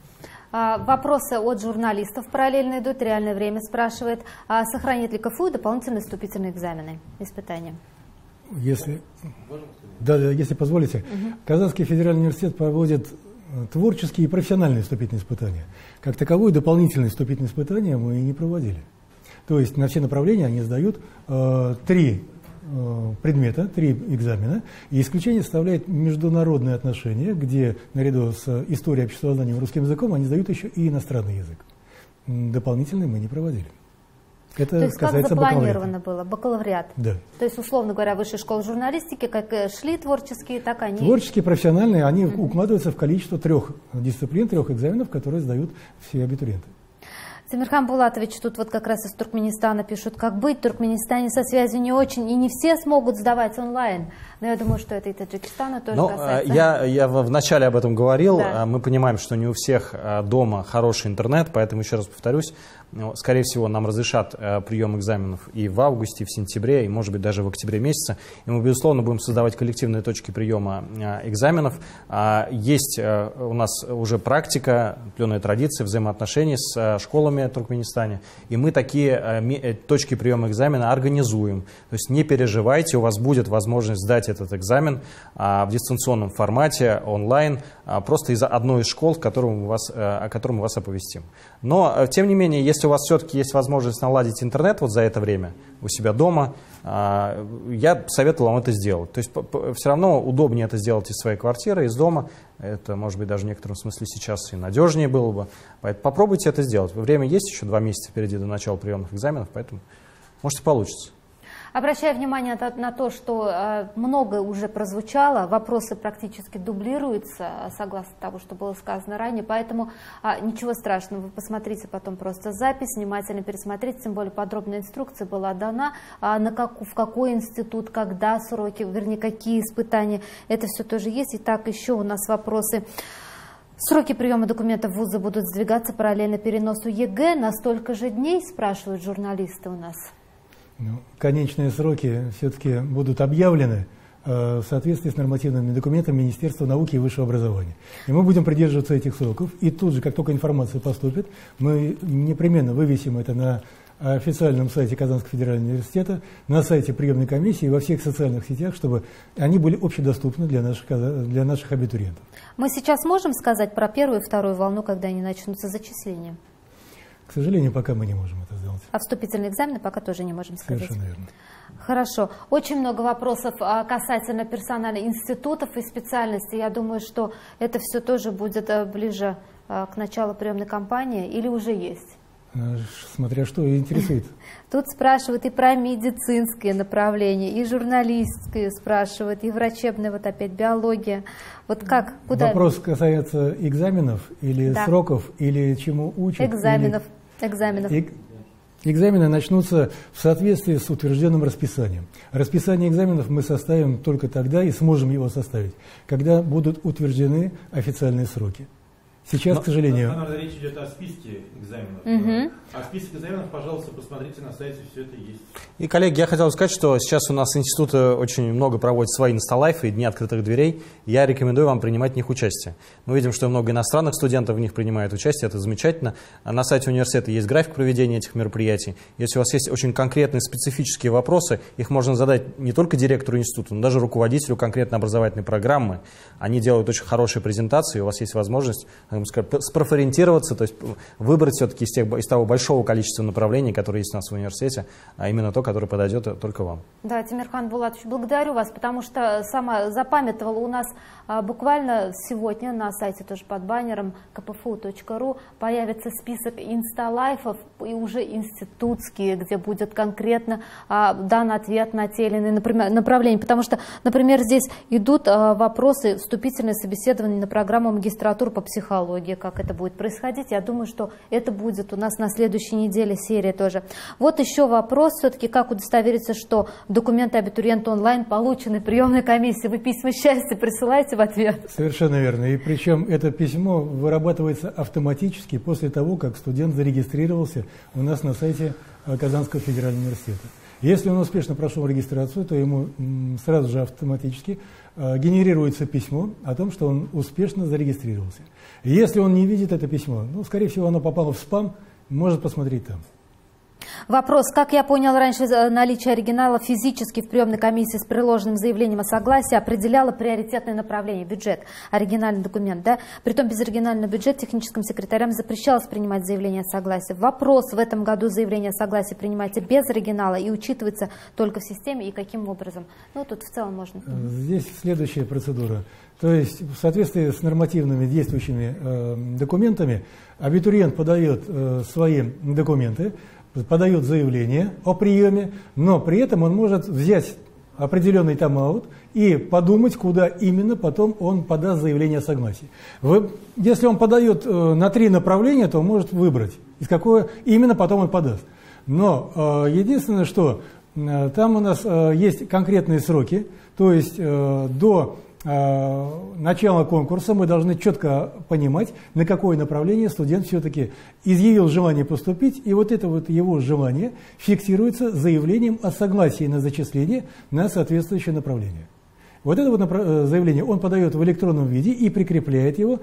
Вопросы от журналистов параллельно идут. Реальное время спрашивает, сохранит ли КФУ дополнительные вступительные экзамены, испытания?
Если позволите, Казанский федеральный университет проводит творческие и профессиональные вступительные испытания. Как таковое дополнительные вступительные испытания мы не проводили. То есть на все направления они сдают 3 предмета, 3 экзамена, и исключение составляет международные отношения, где наряду с историей, обществознанием и русским языком они сдают еще и иностранный язык. Дополнительные мы не проводили. Это
то есть как запланировано было? Бакалавриат?
Да.
То есть, условно говоря, высшая школа журналистики, как шли творческие, так они...
Творческие, профессиональные, они укладываются в количество 3 дисциплин, 3 экзаменов, которые сдают все абитуриенты.
Замирхан Булатович, тут вот как раз из Туркменистана пишут, как быть, в Туркменистане со связью не очень, и не все смогут сдавать онлайн. Но я думаю, что это и Таджикистана тоже касается.
Я вначале об этом говорил.
Да.
Мы понимаем, что не у всех дома хороший интернет, поэтому еще раз повторюсь, скорее всего, нам разрешат прием экзаменов и в августе, и в сентябре, и, может быть, даже в октябре месяце. И мы, безусловно, будем создавать коллективные точки приема экзаменов. Есть у нас уже практика, определенная традиция взаимоотношений с школами в Туркменистане, и мы такие точки приема экзамена организуем. То есть не переживайте, у вас будет возможность сдать этот экзамен в дистанционном формате, онлайн, просто из одной из школ, о котором мы вас оповестим. Но, тем не менее, если у вас все-таки есть возможность наладить интернет вот за это время у себя дома, я советую вам это сделать. То есть все равно удобнее это сделать из своей квартиры, из дома. Это, может быть, даже в некотором смысле сейчас и надежнее было бы. Поэтому попробуйте это сделать. Время есть еще 2 месяца впереди до начала приемных экзаменов, поэтому может и получится.
Обращаю внимание на то, что многое уже прозвучало, вопросы практически дублируются, согласно тому, что было сказано ранее, поэтому ничего страшного, вы посмотрите потом просто запись, внимательно пересмотрите, тем более подробная инструкция была дана, в какой институт, когда сроки, вернее, какие испытания, это все тоже есть. Итак, еще у нас вопросы. Сроки приема документов в вузы будут сдвигаться параллельно переносу ЕГЭ на столько же дней, спрашивают журналисты у нас.
Конечные сроки все-таки будут объявлены в соответствии с нормативными документами Министерства науки и высшего образования. И мы будем придерживаться этих сроков. И тут же, как только информация поступит, мы непременно вывесим это на официальном сайте Казанского федерального университета, на сайте приемной комиссии и во всех социальных сетях, чтобы они были общедоступны для наших абитуриентов. Мы
сейчас можем сказать про первую и вторую волну, когда они начнутся зачисления?
К сожалению, пока мы не можем это сделать.
А вступительные экзамены пока тоже не можем сказать.
Совершенно верно.
Хорошо. Очень много вопросов касательно персонала институтов и специальностей. Я думаю, что это все тоже будет ближе к началу приемной кампании или уже есть?
Смотря что интересует.
Тут спрашивают и про медицинское направление, и журналистское спрашивают, и врачебное, вот опять биология. Вот как, куда?
Вопрос касается экзаменов или сроков, или чему учат?
Экзаменов.
Экзамены начнутся в соответствии с утвержденным расписанием. Расписание экзаменов мы составим только тогда и сможем его составить, когда будут утверждены официальные сроки. Сейчас, к сожалению...
Речь идет о списке экзаменов. А список экзаменов, пожалуйста, посмотрите на сайте, все это есть.
И, коллеги, я хотел сказать, что сейчас у нас институты очень много проводят свои инсталайфы и дни открытых дверей. Я рекомендую вам принимать в них участие. Мы видим, что много иностранных студентов в них принимают участие, это замечательно. На сайте университета есть график проведения этих мероприятий. Если у вас есть очень конкретные специфические вопросы, их можно задать не только директору института, но даже руководителю конкретной образовательной программы. Они делают очень хорошие презентации, у вас есть возможность, так сказать, спрофориентироваться, то есть выбрать все-таки из того большого большого количества направлений, которые есть у нас в университете, а именно то, которое подойдет только вам.
Да, Тимирхан Булатович, благодарю вас, потому что сама запамятовала у нас буквально сегодня на сайте тоже под баннером kpfu.ru появится список инсталайфов и уже институтские, где будет конкретно дан ответ на те или иные направления. Потому что, например, здесь идут вопросы, вступительное собеседование на программу магистратуры по психологии, как это будет происходить. Я думаю, что это будет у нас на следующей неделе серия тоже. Вот еще вопрос, все-таки как удостовериться, что документы абитуриента онлайн получены приемной комиссии. Вы письма счастья присылаете в ответ?
Совершенно верно. И причем это письмо вырабатывается автоматически после того, как студент зарегистрировался у нас на сайте Казанского федерального университета. Если он успешно прошел регистрацию, то ему сразу же автоматически генерируется письмо о том, что он успешно зарегистрировался. Если он не видит это письмо, ну, скорее всего, оно попало в спам, может посмотреть там.
Вопрос. Как я понял, раньше наличие оригинала физически в приемной комиссии с приложенным заявлением о согласии определяло приоритетное направление, бюджет, оригинальный документ, да? Притом без оригинального бюджета техническим секретарям запрещалось принимать заявление о согласии. Вопрос. В этом году заявление о согласии принимается без оригинала и учитывается только в системе, и каким образом? Ну, тут в целом можно...
Здесь следующая процедура. То есть в соответствии с нормативными действующими документами абитуриент подает свои документы, подает заявление о приеме, но при этом он может взять определенный тайм-аут и подумать, куда именно потом он подаст заявление о согласии. Если он подает на 3 направления, то он может выбрать, из какого именно потом он подаст. Но единственное, что там у нас есть конкретные сроки, то есть до начала конкурса мы должны четко понимать, на какое направление студент все-таки изъявил желание поступить, и вот это вот его желание фиксируется заявлением о согласии на зачисление на соответствующее направление. Вот это вот заявление он подает в электронном виде и прикрепляет его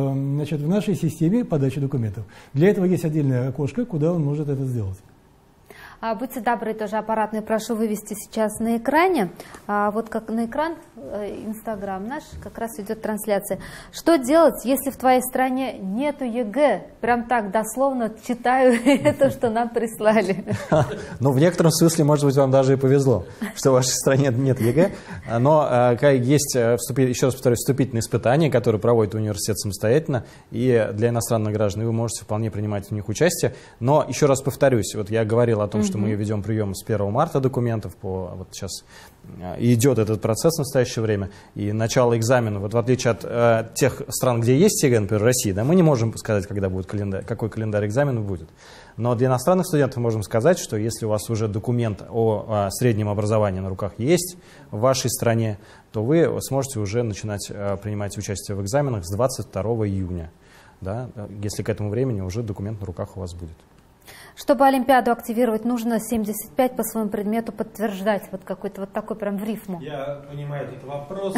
в нашей системе подачи документов. Для этого есть отдельное окошко, куда он может это сделать.
Будьте добры, тоже аппаратный, прошу вывести сейчас на экране. Вот как на экран, Инстаграм наш, как раз идет трансляция. Что делать, если в твоей стране нету ЕГЭ? Прям так дословно читаю это, что нам прислали.
Ну, в некотором смысле, может быть, вам даже и повезло, что в вашей стране нет ЕГЭ. Но есть, еще раз повторюсь, вступительные испытания, которые проводит университет самостоятельно, и для иностранных граждан вы можете вполне принимать в них участие. Но еще раз повторюсь, вот я говорил о том, что мы ведем прием с 1 марта документов, вот сейчас идет этот процесс в настоящее время, и начало экзамена, вот в отличие от тех стран, где есть ЕГЭ, например, России, да, мы не можем сказать, когда будет календарь, какой календарь экзамена будет. Но для иностранных студентов мы можем сказать, что если у вас уже документ о среднем образовании на руках есть в вашей стране, то вы сможете уже начинать принимать участие в экзаменах с 22 июня, да, если к этому времени уже документ на руках у вас будет.
Чтобы Олимпиаду активировать, нужно 75 по своему предмету подтверждать. Вот какой-то вот такой прям в рифму.
Я понимаю этот вопрос.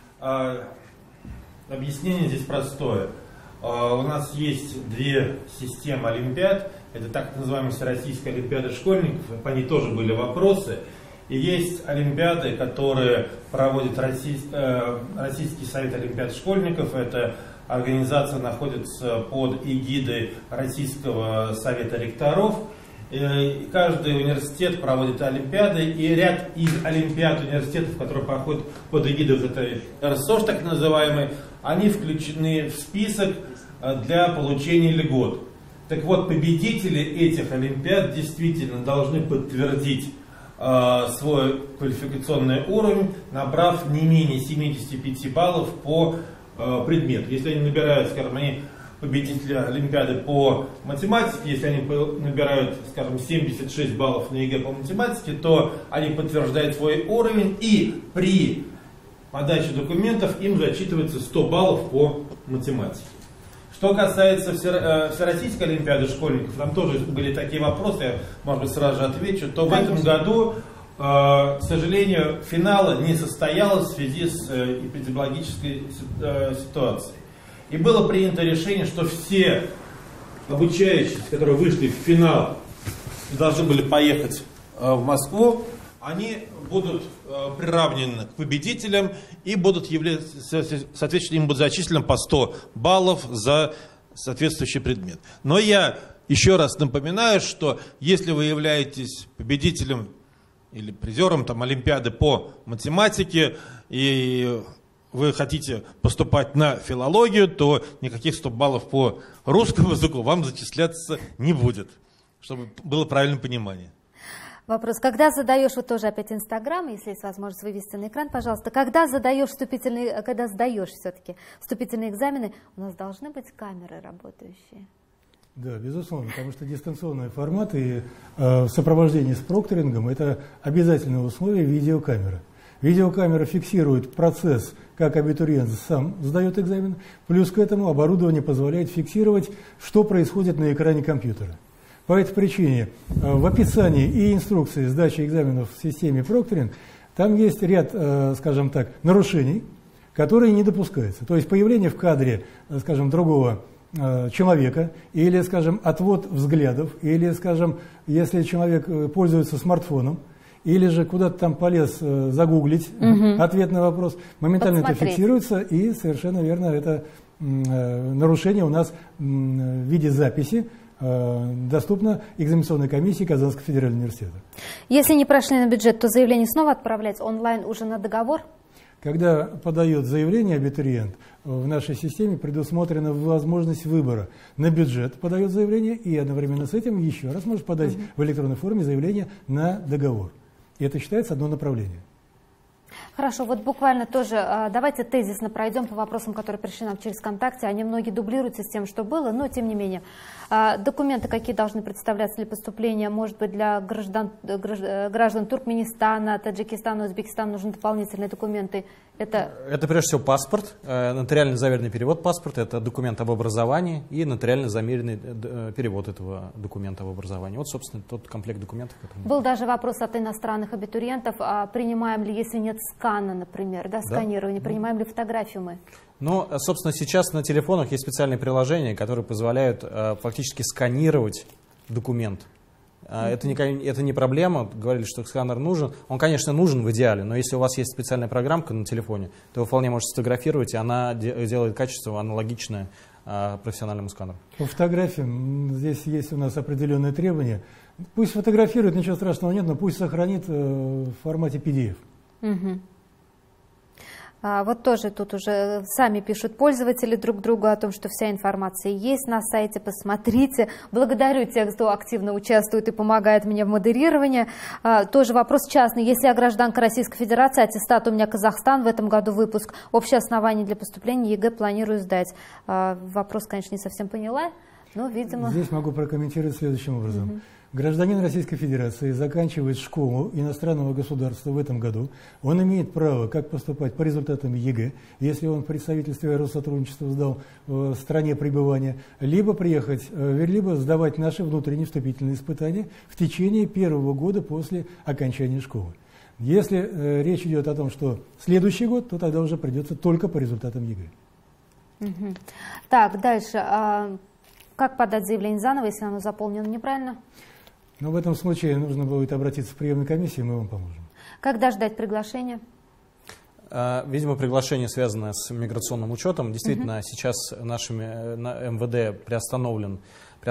Объяснение здесь простое. У нас есть 2 системы Олимпиад. Это так называемая Всероссийская Олимпиада школьников. По ней тоже были вопросы. И есть Олимпиады, которые проводит Российский совет Олимпиад школьников. Это организация находится под эгидой Российского совета ректоров. И каждый университет проводит олимпиады, и ряд из олимпиад университетов, которые проходят под эгидой вот этой РСОШ, так называемой, они включены в список для получения льгот. Так вот, победители этих олимпиад действительно должны подтвердить свой квалификационный уровень, набрав не менее 75 баллов по предмету. Если они набирают, скажем, они победители Олимпиады по математике, если они набирают, скажем, 76 баллов на ЕГЭ по математике, то они подтверждают свой уровень, и при подаче документов им зачитывается 100 баллов по математике. Что касается Всероссийской Олимпиады школьников, там тоже были такие вопросы, я, может быть, сразу же отвечу, то в этом году, к сожалению, финала не состоялось в связи с эпидемиологической ситуацией. И было принято решение, что все обучающиеся, которые вышли в финал и должны были поехать в Москву, они будут приравнены к победителям и будут являться, соответственно, им будет зачислено по 100 баллов за соответствующий предмет. Но я еще раз напоминаю, что если вы являетесь победителем или призером там, Олимпиады по математике, и вы хотите поступать на филологию, то никаких 100 баллов по русскому языку вам зачисляться не будет, чтобы было правильное понимание.
Вопрос. Когда задаешь, вот тоже опять Инстаграм, если есть возможность вывести на экран, пожалуйста, когда сдаешь все-таки вступительные экзамены, у нас должны быть камеры работающие?
Да, безусловно, потому что дистанционный формат и в сопровождении с прокторингом – это обязательное условие видеокамеры. Видеокамера фиксирует процесс, как абитуриент сам сдает экзамен, плюс к этому оборудование позволяет фиксировать, что происходит на экране компьютера. По этой причине в описании и инструкции сдачи экзаменов в системе прокторинг там есть ряд, скажем так, нарушений, которые не допускаются. То есть появление в кадре, скажем, другого человека, или, скажем, отвод взглядов, или, скажем, если человек пользуется смартфоном, или же куда-то там полез загуглить ответ на вопрос, моментально это фиксируется, и совершенно верно, это нарушение у нас в виде записи доступно экзаменационной комиссии Казанского федерального университета.
Если не прошли на бюджет, то заявление снова отправлять онлайн уже на договор?
Когда подает заявление абитуриент, в нашей системе предусмотрена возможность выбора. На бюджет подает заявление и одновременно с этим еще раз может подать в электронной форме заявление на договор. И это считается одно направление.
Хорошо, вот буквально тоже давайте тезисно пройдем по вопросам, которые пришли нам через ВКонтакте. Они многие дублируются с тем, что было, но тем не менее. Документы какие должны представляться для поступления? Может быть, для граждан Туркменистана, Таджикистана, Узбекистана нужны дополнительные документы? Это
прежде всего паспорт, нотариально заверенный перевод паспорта, это документ об образовании и нотариально заверенный перевод этого документа об образовании. Вот, собственно, тот комплект документов, который...
Был даже вопрос от иностранных абитуриентов, принимаем ли, если нет скана, например, сканирования, принимаем ли фотографию мы?
Ну, собственно, сейчас на телефонах есть специальные приложения, которые позволяют фактически сканировать документ. Это не проблема, говорили, что сканер нужен. Он, конечно, нужен в идеале, но если у вас есть специальная программка на телефоне, то вы вполне можете сфотографировать, и она делает качество аналогичное профессиональному сканеру.
По фотографиям здесь есть у нас определенные требования. Пусть фотографирует, ничего страшного нет, но пусть сохранит в формате PDF.
Вот тоже тут уже сами пишут пользователи друг другу о том, что вся информация есть на сайте, посмотрите. Благодарю тех, кто активно участвует и помогает мне в модерировании. Тоже вопрос частный. Если я гражданка Российской Федерации, аттестат у меня Казахстан, в этом году выпуск, общее основание для поступления ЕГЭ планирую сдать. Вопрос, конечно, не совсем поняла, но, видимо...
Здесь могу прокомментировать следующим образом. Гражданин Российской Федерации заканчивает школу иностранного государства в этом году. Он имеет право как поступать по результатам ЕГЭ, если он в представительстве Россотрудничества сдал в стране пребывания, либо приехать, либо сдавать наши внутренние вступительные испытания в течение первого года после окончания школы. Если речь идет о том, что следующий год, то тогда уже придется только по результатам ЕГЭ.
Так, дальше. Как подать заявление заново, если оно заполнено неправильно?
Но в этом случае нужно будет обратиться в приемную комиссию, мы вам поможем.
Когда ждать приглашения?
Видимо, приглашение связано с миграционным учетом. Действительно, сейчас нашими МВД приостановлен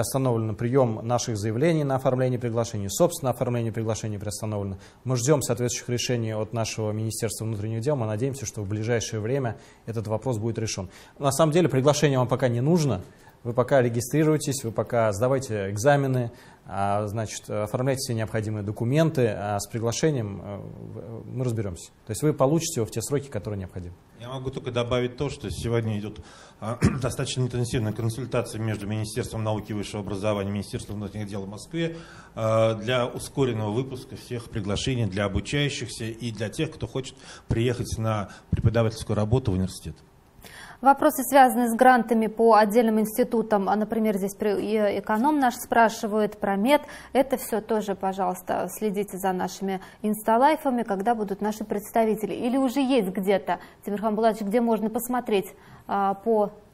прием наших заявлений на оформление приглашений. Собственно, оформление приглашений приостановлено. Мы ждем соответствующих решений от нашего Министерства внутренних дел. Мы надеемся, что в ближайшее время этот вопрос будет решен. На самом деле, приглашение вам пока не нужно. Вы пока регистрируетесь, вы пока сдавайте экзамены, значит, оформляйте все необходимые документы, а с приглашением мы разберемся. То есть вы получите его в те сроки, которые необходимы.
Я могу только добавить то, что сегодня идет достаточно интенсивная консультация между Министерством науки и высшего образования и Министерством внутренних дел в Москве для ускоренного выпуска всех приглашений для обучающихся и для тех, кто хочет приехать на преподавательскую работу в университет.
Вопросы, связанные с грантами по отдельным институтам, например, здесь эконом наш спрашивает про мед. Это все тоже, пожалуйста, следите за нашими инсталайфами, когда будут наши представители. Или уже есть где-то, Тимирхан Булатович, где можно посмотреть по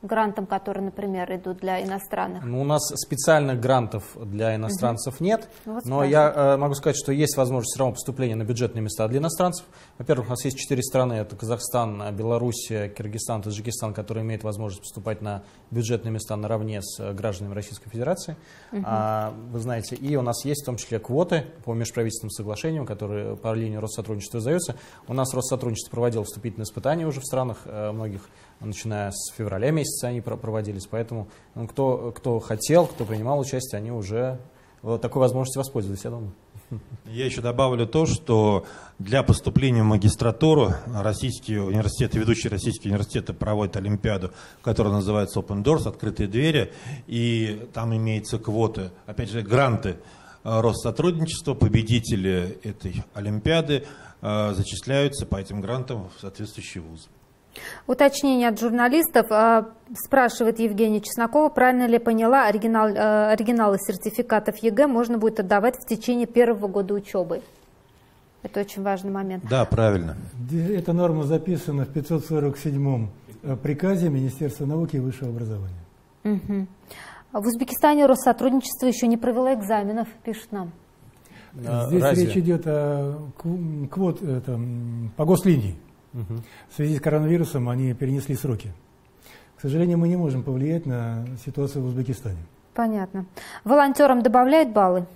грантам, которые, например, идут для иностранных?
Ну, у нас специальных грантов для иностранцев нет,
Ну, вот
но я могу сказать, что есть возможность все равно поступления на бюджетные места для иностранцев. Во-первых, у нас есть 4 страны, это Казахстан, Беларусь, Киргизстан, Таджикистан, которые имеют возможность поступать на бюджетные места наравне с гражданами Российской Федерации. Вы знаете, и у нас есть в том числе квоты по межправительственным соглашениям, которые по линии Россотрудничества издаются. У нас Россотрудничество проводило вступительные испытания уже в странах многих, начиная с февраля месяца они проводились, поэтому кто хотел, кто принимал участие, они уже такой возможностью воспользовались, я думаю.
Я еще добавлю то, что для поступления в магистратуру российские университеты, ведущие российские университеты проводят олимпиаду, которая называется Open Doors, открытые двери, и там имеются квоты, опять же, гранты Россотрудничества, победители этой олимпиады зачисляются по этим грантам в соответствующий вуз.
Уточнение от журналистов. Спрашивает Евгения Чеснокова, правильно ли поняла, оригиналы сертификатов ЕГЭ можно будет отдавать в течение первого года учебы? Это очень важный момент.
Да, правильно.
Эта норма записана в 547-м приказе Министерства науки и высшего образования.
Угу. В Узбекистане Россотрудничество еще не провело экзаменов, пишет нам.
Здесь речь идет о по гослинии. В связи с коронавирусом они перенесли сроки. К сожалению, мы не можем повлиять на ситуацию в Узбекистане.
Понятно. Волонтерам добавляют баллы?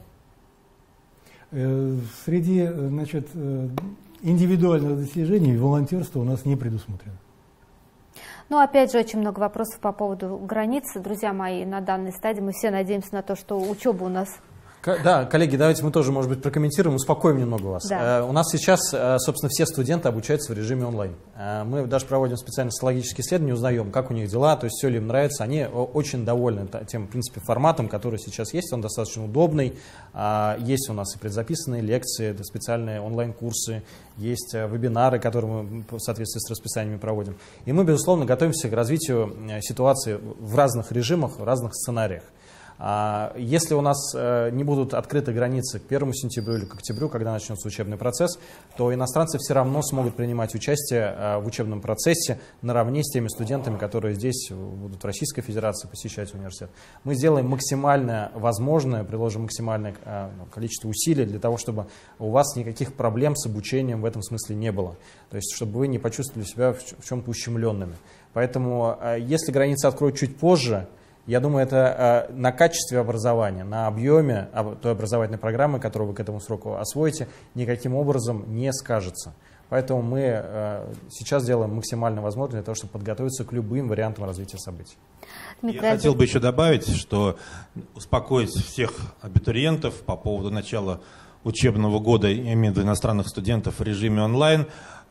Среди индивидуальных достижений волонтерство у нас не предусмотрено.
Ну, опять же, очень много вопросов по поводу границы. Друзья мои, на данной стадии мы все надеемся на то, что учеба у нас...
Да, коллеги, давайте мы тоже, может быть, прокомментируем, успокоим немного вас.
Да.
У нас сейчас, собственно, все студенты обучаются в режиме онлайн. Мы даже проводим специальные социологические исследования, узнаем, как у них дела, то есть все ли им нравится. Они очень довольны тем, в принципе, форматом, который сейчас есть. Он достаточно удобный. Есть у нас и предзаписанные лекции, специальные онлайн-курсы, есть вебинары, которые мы в соответствии с расписаниями проводим. И мы, безусловно, готовимся к развитию ситуации в разных режимах, в разных сценариях. Если у нас не будут открыты границы к 1 сентябрю или к октябрю, когда начнется учебный процесс, то иностранцы все равно смогут принимать участие в учебном процессе наравне с теми студентами, которые здесь будут в Российской Федерации посещать университет. Мы сделаем максимально возможное, приложим максимальное количество усилий для того, чтобы у вас никаких проблем с обучением в этом смысле не было. То есть, чтобы вы не почувствовали себя в чем-то ущемленными. Поэтому, если границы откроют чуть позже, я думаю, это на качестве образования, на объеме той образовательной программы, которую вы к этому сроку освоите, никаким образом не скажется. Поэтому мы сейчас делаем максимально возможное для того, чтобы подготовиться к любым вариантам развития событий.
Я хотел бы еще добавить, что успокоить всех абитуриентов по поводу начала учебного года, я имею в виду иностранных студентов в режиме онлайн.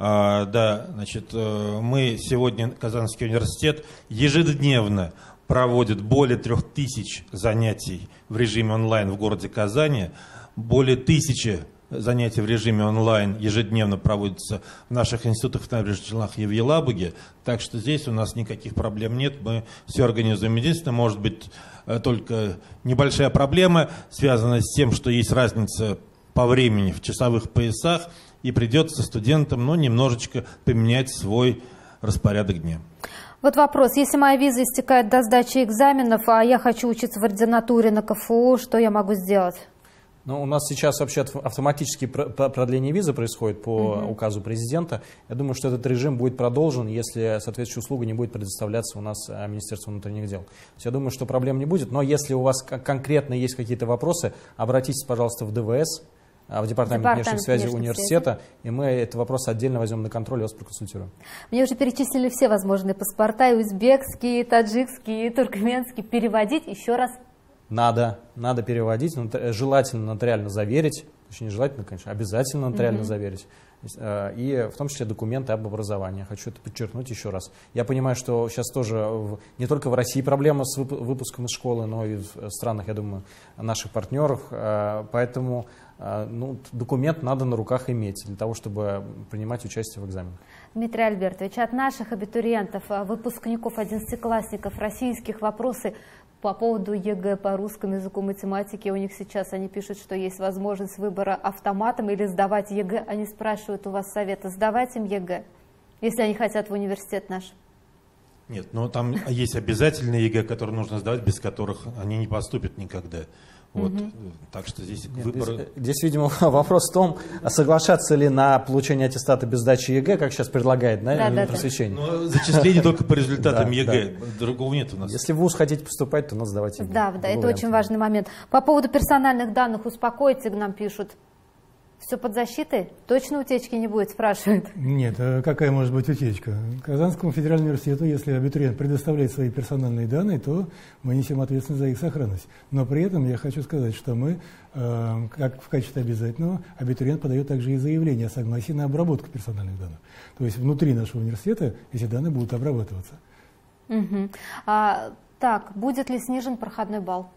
Мы сегодня, Казанский университет, ежедневно проводит более 3000 занятий в режиме онлайн в городе Казани. Более 1000 занятий в режиме онлайн ежедневно проводятся в наших институтах в Набережных Челнах и в Елабуге. Так что здесь у нас никаких проблем нет. Мы все организуем. Единственное, может быть, только небольшая проблема, связанная с тем, что есть разница по времени в часовых поясах, и придется студентам немножечко поменять свой распорядок дня.
Вот вопрос. Если моя виза истекает до сдачи экзаменов, а я хочу учиться в ординатуре на КФУ, что я могу сделать?
Ну, у нас сейчас вообще автоматически продление визы происходит по указу президента. Я думаю, что этот режим будет продолжен, если соответствующая услуга не будет предоставляться у нас Министерству внутренних дел. То есть я думаю, что проблем не будет. Но если у вас конкретно есть какие-то вопросы, обратитесь, пожалуйста, в ДВС, в Департамент внешних связей университета, и мы этот вопрос отдельно возьмем на контроль и вас проконсультируем.
Мне уже перечислили все возможные паспорта, и узбекские, и таджикские, и туркменские. Переводить еще раз? Надо
переводить, желательно нотариально заверить, точнее, желательно, конечно, обязательно нотариально заверить. И в том числе документы об образовании. Хочу это подчеркнуть еще раз. Я понимаю, что сейчас тоже не только в России проблема с выпуском из школы, но и в странах, я думаю, наших партнеров. Поэтому документ надо на руках иметь для того, чтобы принимать участие в экзаменах.
Дмитрий Альбертович, от наших абитуриентов, выпускников, одиннадцатиклассников, российских вопросы по поводу ЕГЭ по русскому языку, математике. У них сейчас они пишут, что есть возможность выбора автоматом или сдавать ЕГЭ. Они спрашивают у вас совета, сдавать им ЕГЭ, если они хотят в университет наш.
Нет, но там есть обязательные ЕГЭ, которые нужно сдавать, без которых они не поступят никогда. Вот. Так что здесь выбор...
Здесь, видимо, вопрос в том, соглашаться ли на получение аттестата без сдачи ЕГЭ, как сейчас предлагает Минпросвещение.
Но зачисление только по результатам ЕГЭ, другого нет у нас.
Если в ВУЗ хотите поступать, то надо сдавать ЕГЭ.
Да, это очень важный момент. По поводу персональных данных успокойтесь, нам пишут. Все под защитой? Точно утечки не будет, спрашивают?
Нет, а какая может быть утечка? Казанскому федеральному университету, если абитуриент предоставляет свои персональные данные, то мы несем ответственность за их сохранность. Но при этом я хочу сказать, что мы, как в качестве обязательного, абитуриент подает также и заявление о согласии на обработку персональных данных. То есть внутри нашего университета эти данные будут обрабатываться.
Так, будет ли снижен проходной балл?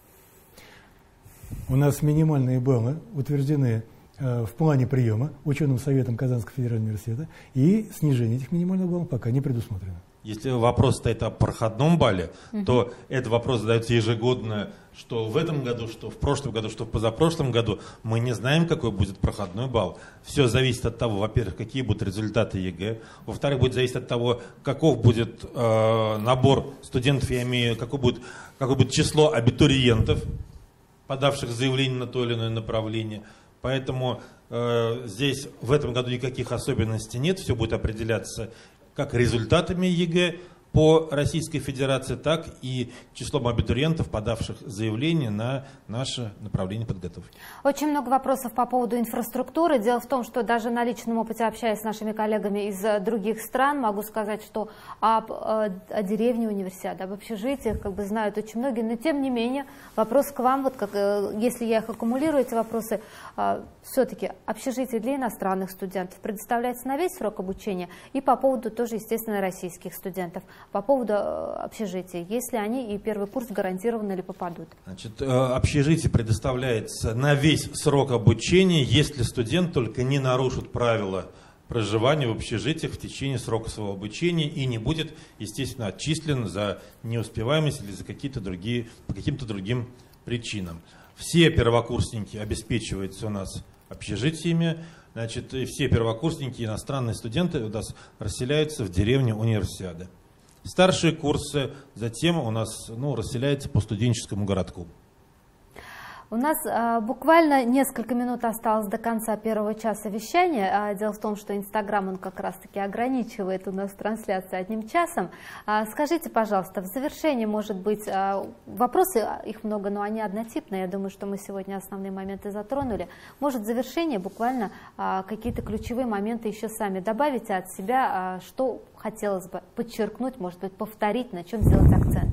У нас минимальные баллы утверждены в плане приема ученым советом Казанского федерального университета, и снижение этих минимальных баллов пока не предусмотрено.
Если вопрос стоит о проходном балле, то этот вопрос задается ежегодно, что в этом году, что в прошлом году, что в позапрошлом году. Мы не знаем, какой будет проходной балл. Все зависит от того, во-первых, какие будут результаты ЕГЭ, во-вторых, будет зависеть от того, каков будет набор студентов, я имею, какое будет число абитуриентов, подавших заявление на то или иное направление. Поэтому здесь в этом году никаких особенностей нет, все будет определяться как результатами ЕГЭ по Российской Федерации, так и числом абитуриентов, подавших заявление на наше направление подготовки.
Очень много вопросов по поводу инфраструктуры. Дело в том, что даже на личном опыте, общаясь с нашими коллегами из других стран, могу сказать, что о деревне универсиады, об общежитиях знают очень многие, но тем не менее вопрос к вам, если я их аккумулирую, эти вопросы, все-таки общежитие для иностранных студентов предоставляется на весь срок обучения, и по поводу тоже, естественно, российских студентов. По поводу общежития, если они и первый курс гарантированно ли попадут?
Значит, общежитие предоставляется на весь срок обучения, если студент только не нарушит правила проживания в общежитиях в течение срока своего обучения и не будет, естественно, отчислен за неуспеваемость или за по каким-то другим причинам. Все первокурсники обеспечиваются у нас общежитиями. Значит, и все первокурсники, иностранные студенты у нас расселяются в деревне Универсиады. Старшие курсы затем у нас расселяются по студенческому городку.
У нас буквально несколько минут осталось до конца первого часа вещания. Дело в том, что Инстаграм, он как раз-таки ограничивает у нас трансляцию 1 часом. Скажите, пожалуйста, в завершении, может быть, вопросы, их много, но они однотипные. Я думаю, что мы сегодня основные моменты затронули. Может, в завершении буквально какие-то ключевые моменты еще сами добавите от себя, что хотелось бы подчеркнуть, может быть, повторить, на чем сделать акцент?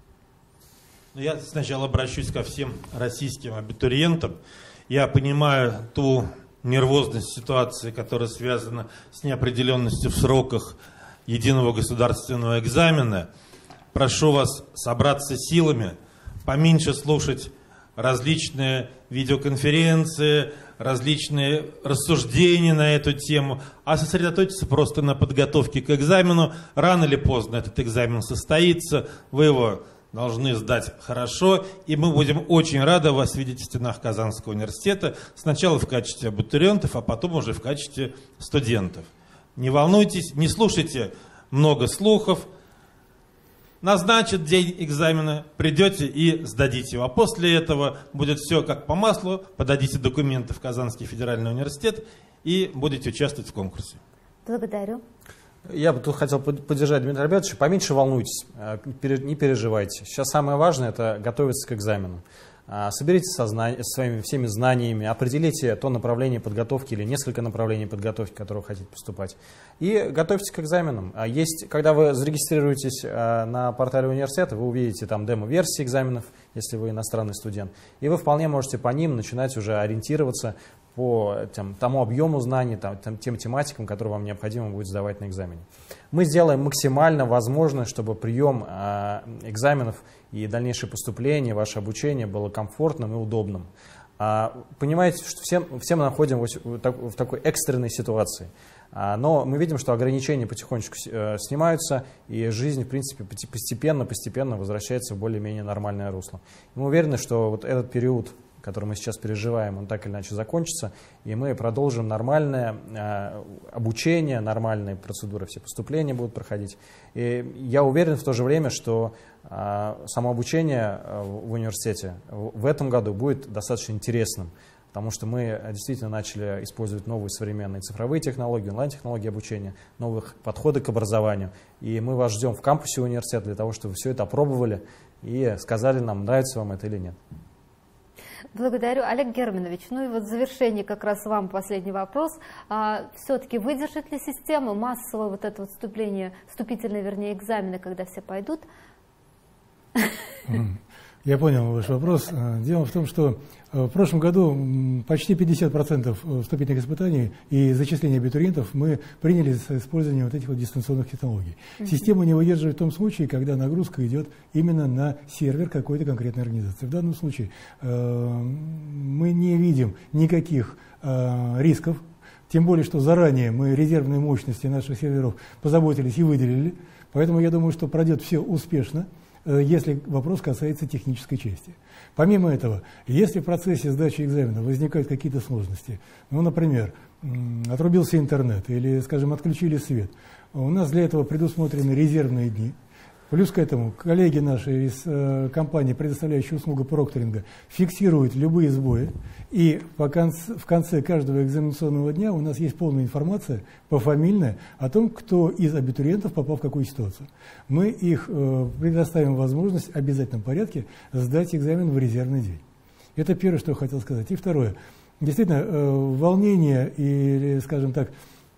Я сначала обращусь ко всем российским абитуриентам. Я понимаю ту нервозность ситуации, которая связана с неопределенностью в сроках единого государственного экзамена. Прошу вас собраться силами, поменьше слушать различные видеоконференции, различные рассуждения на эту тему, а сосредоточиться просто на подготовке к экзамену. Рано или поздно этот экзамен состоится, вы его должны сдать хорошо, и мы будем очень рады вас видеть в стенах Казанского университета, сначала в качестве абитуриентов, а потом уже в качестве студентов. Не волнуйтесь, не слушайте много слухов, назначат день экзамена, придете и сдадите его. А после этого будет все как по маслу, подадите документы в Казанский федеральный университет и будете участвовать в конкурсе.
Благодарю.
Я бы тут хотел поддержать Дмитрия Альбертовича. Поменьше волнуйтесь, не переживайте. Сейчас самое важное – это готовиться к экзамену. Соберитесь своими всеми знаниями, определите то направление подготовки или несколько направлений подготовки, в которые вы хотите поступать, и готовьтесь к экзаменам. Когда вы зарегистрируетесь на портале университета, вы увидите там демо-версии экзаменов, если вы иностранный студент, и вы вполне можете по ним начинать уже ориентироваться по тому объему знаний, тем тематикам, которые вам необходимо будет сдавать на экзамене. Мы сделаем максимально возможное, чтобы прием экзаменов и дальнейшее поступление, ваше обучение было комфортным и удобным. Понимаете, что все мы находимся в такой экстренной ситуации. Но мы видим, что ограничения потихонечку снимаются, и жизнь, в принципе, постепенно возвращается в более-менее нормальное русло. И мы уверены, что вот этот период который мы сейчас переживаем, он так или иначе закончится, и мы продолжим нормальное обучение, нормальные процедуры, все поступления будут проходить. И я уверен в то же время, что само обучение в университете в этом году будет достаточно интересным, потому что мы действительно начали использовать новые современные цифровые технологии, онлайн-технологии обучения, новых подходы к образованию. И мы вас ждем в кампусе университета для того, чтобы вы все это опробовали и сказали нам, нравится вам это или нет.
Благодарю, Олег Германович. Ну и вот в завершении как раз вам последний вопрос. Все-таки выдержит ли система массовое вот это вот вступительные, вернее, экзамены, когда все пойдут?
Я понял ваш вопрос. Дело в том, что в прошлом году почти 50% вступительных испытаний и зачисления абитуриентов мы приняли с использованием вот этих вот дистанционных технологий. Система не выдерживает в том случае, когда нагрузка идет именно на сервер какой-то конкретной организации. В данном случае мы не видим никаких рисков, тем более, что заранее мы резервные мощности наших серверов позаботились и выделили. Поэтому я думаю, что пройдет все успешно, если вопрос касается технической части. Помимо этого, если в процессе сдачи экзамена возникают какие-то сложности, ну, например, отрубился интернет или, скажем, отключили свет, у нас для этого предусмотрены резервные дни. Плюс к этому коллеги наши из компании, предоставляющей услугу прокторинга, фиксируют любые сбои. И в конце каждого экзаменационного дня у нас есть полная информация пофамильная о том, кто из абитуриентов попал в какую ситуацию. Мы их предоставим возможность в обязательном порядке сдать экзамен в резервный день. Это первое, что я хотел сказать. И второе. Действительно, волнение или, скажем так,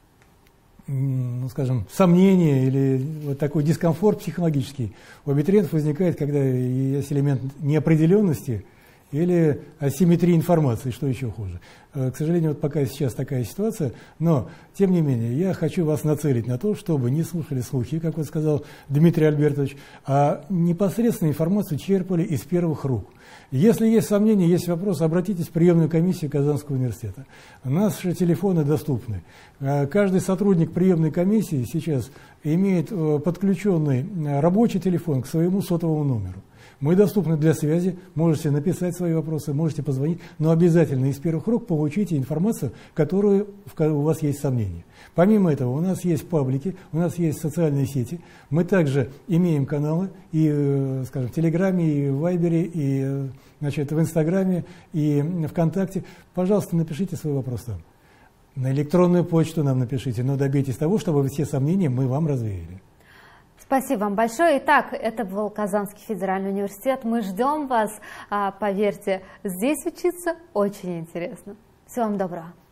сомнение или вот такой дискомфорт психологический у абитуриентов возникает, когда есть элемент неопределенности или асимметрии информации, что еще хуже. К сожалению, вот пока сейчас такая ситуация, но, тем не менее, я хочу вас нацелить на то, чтобы не слушали слухи, как вот сказал Дмитрий Альбертович, а непосредственно информацию черпали из первых рук. Если есть сомнения, есть вопросы, обратитесь в приемную комиссию Казанского университета. Наши телефоны доступны. Каждый сотрудник приемной комиссии сейчас имеет подключенный рабочий телефон к своему сотовому номеру. Мы доступны для связи, можете написать свои вопросы, можете позвонить, но обязательно из первых рук получите информацию, которую у вас есть сомнения. Помимо этого, у нас есть паблики, у нас есть социальные сети, мы также имеем каналы и, скажем, в Телеграме, и в Вайбере, и, значит, в Инстаграме, и ВКонтакте. Пожалуйста, напишите свой вопрос там. На электронную почту нам напишите, но добейтесь того, чтобы все сомнения мы вам развеяли.
Спасибо вам большое. Итак, это был Казанский федеральный университет. Мы ждем вас. Поверьте, здесь учиться очень интересно. Всего вам доброго.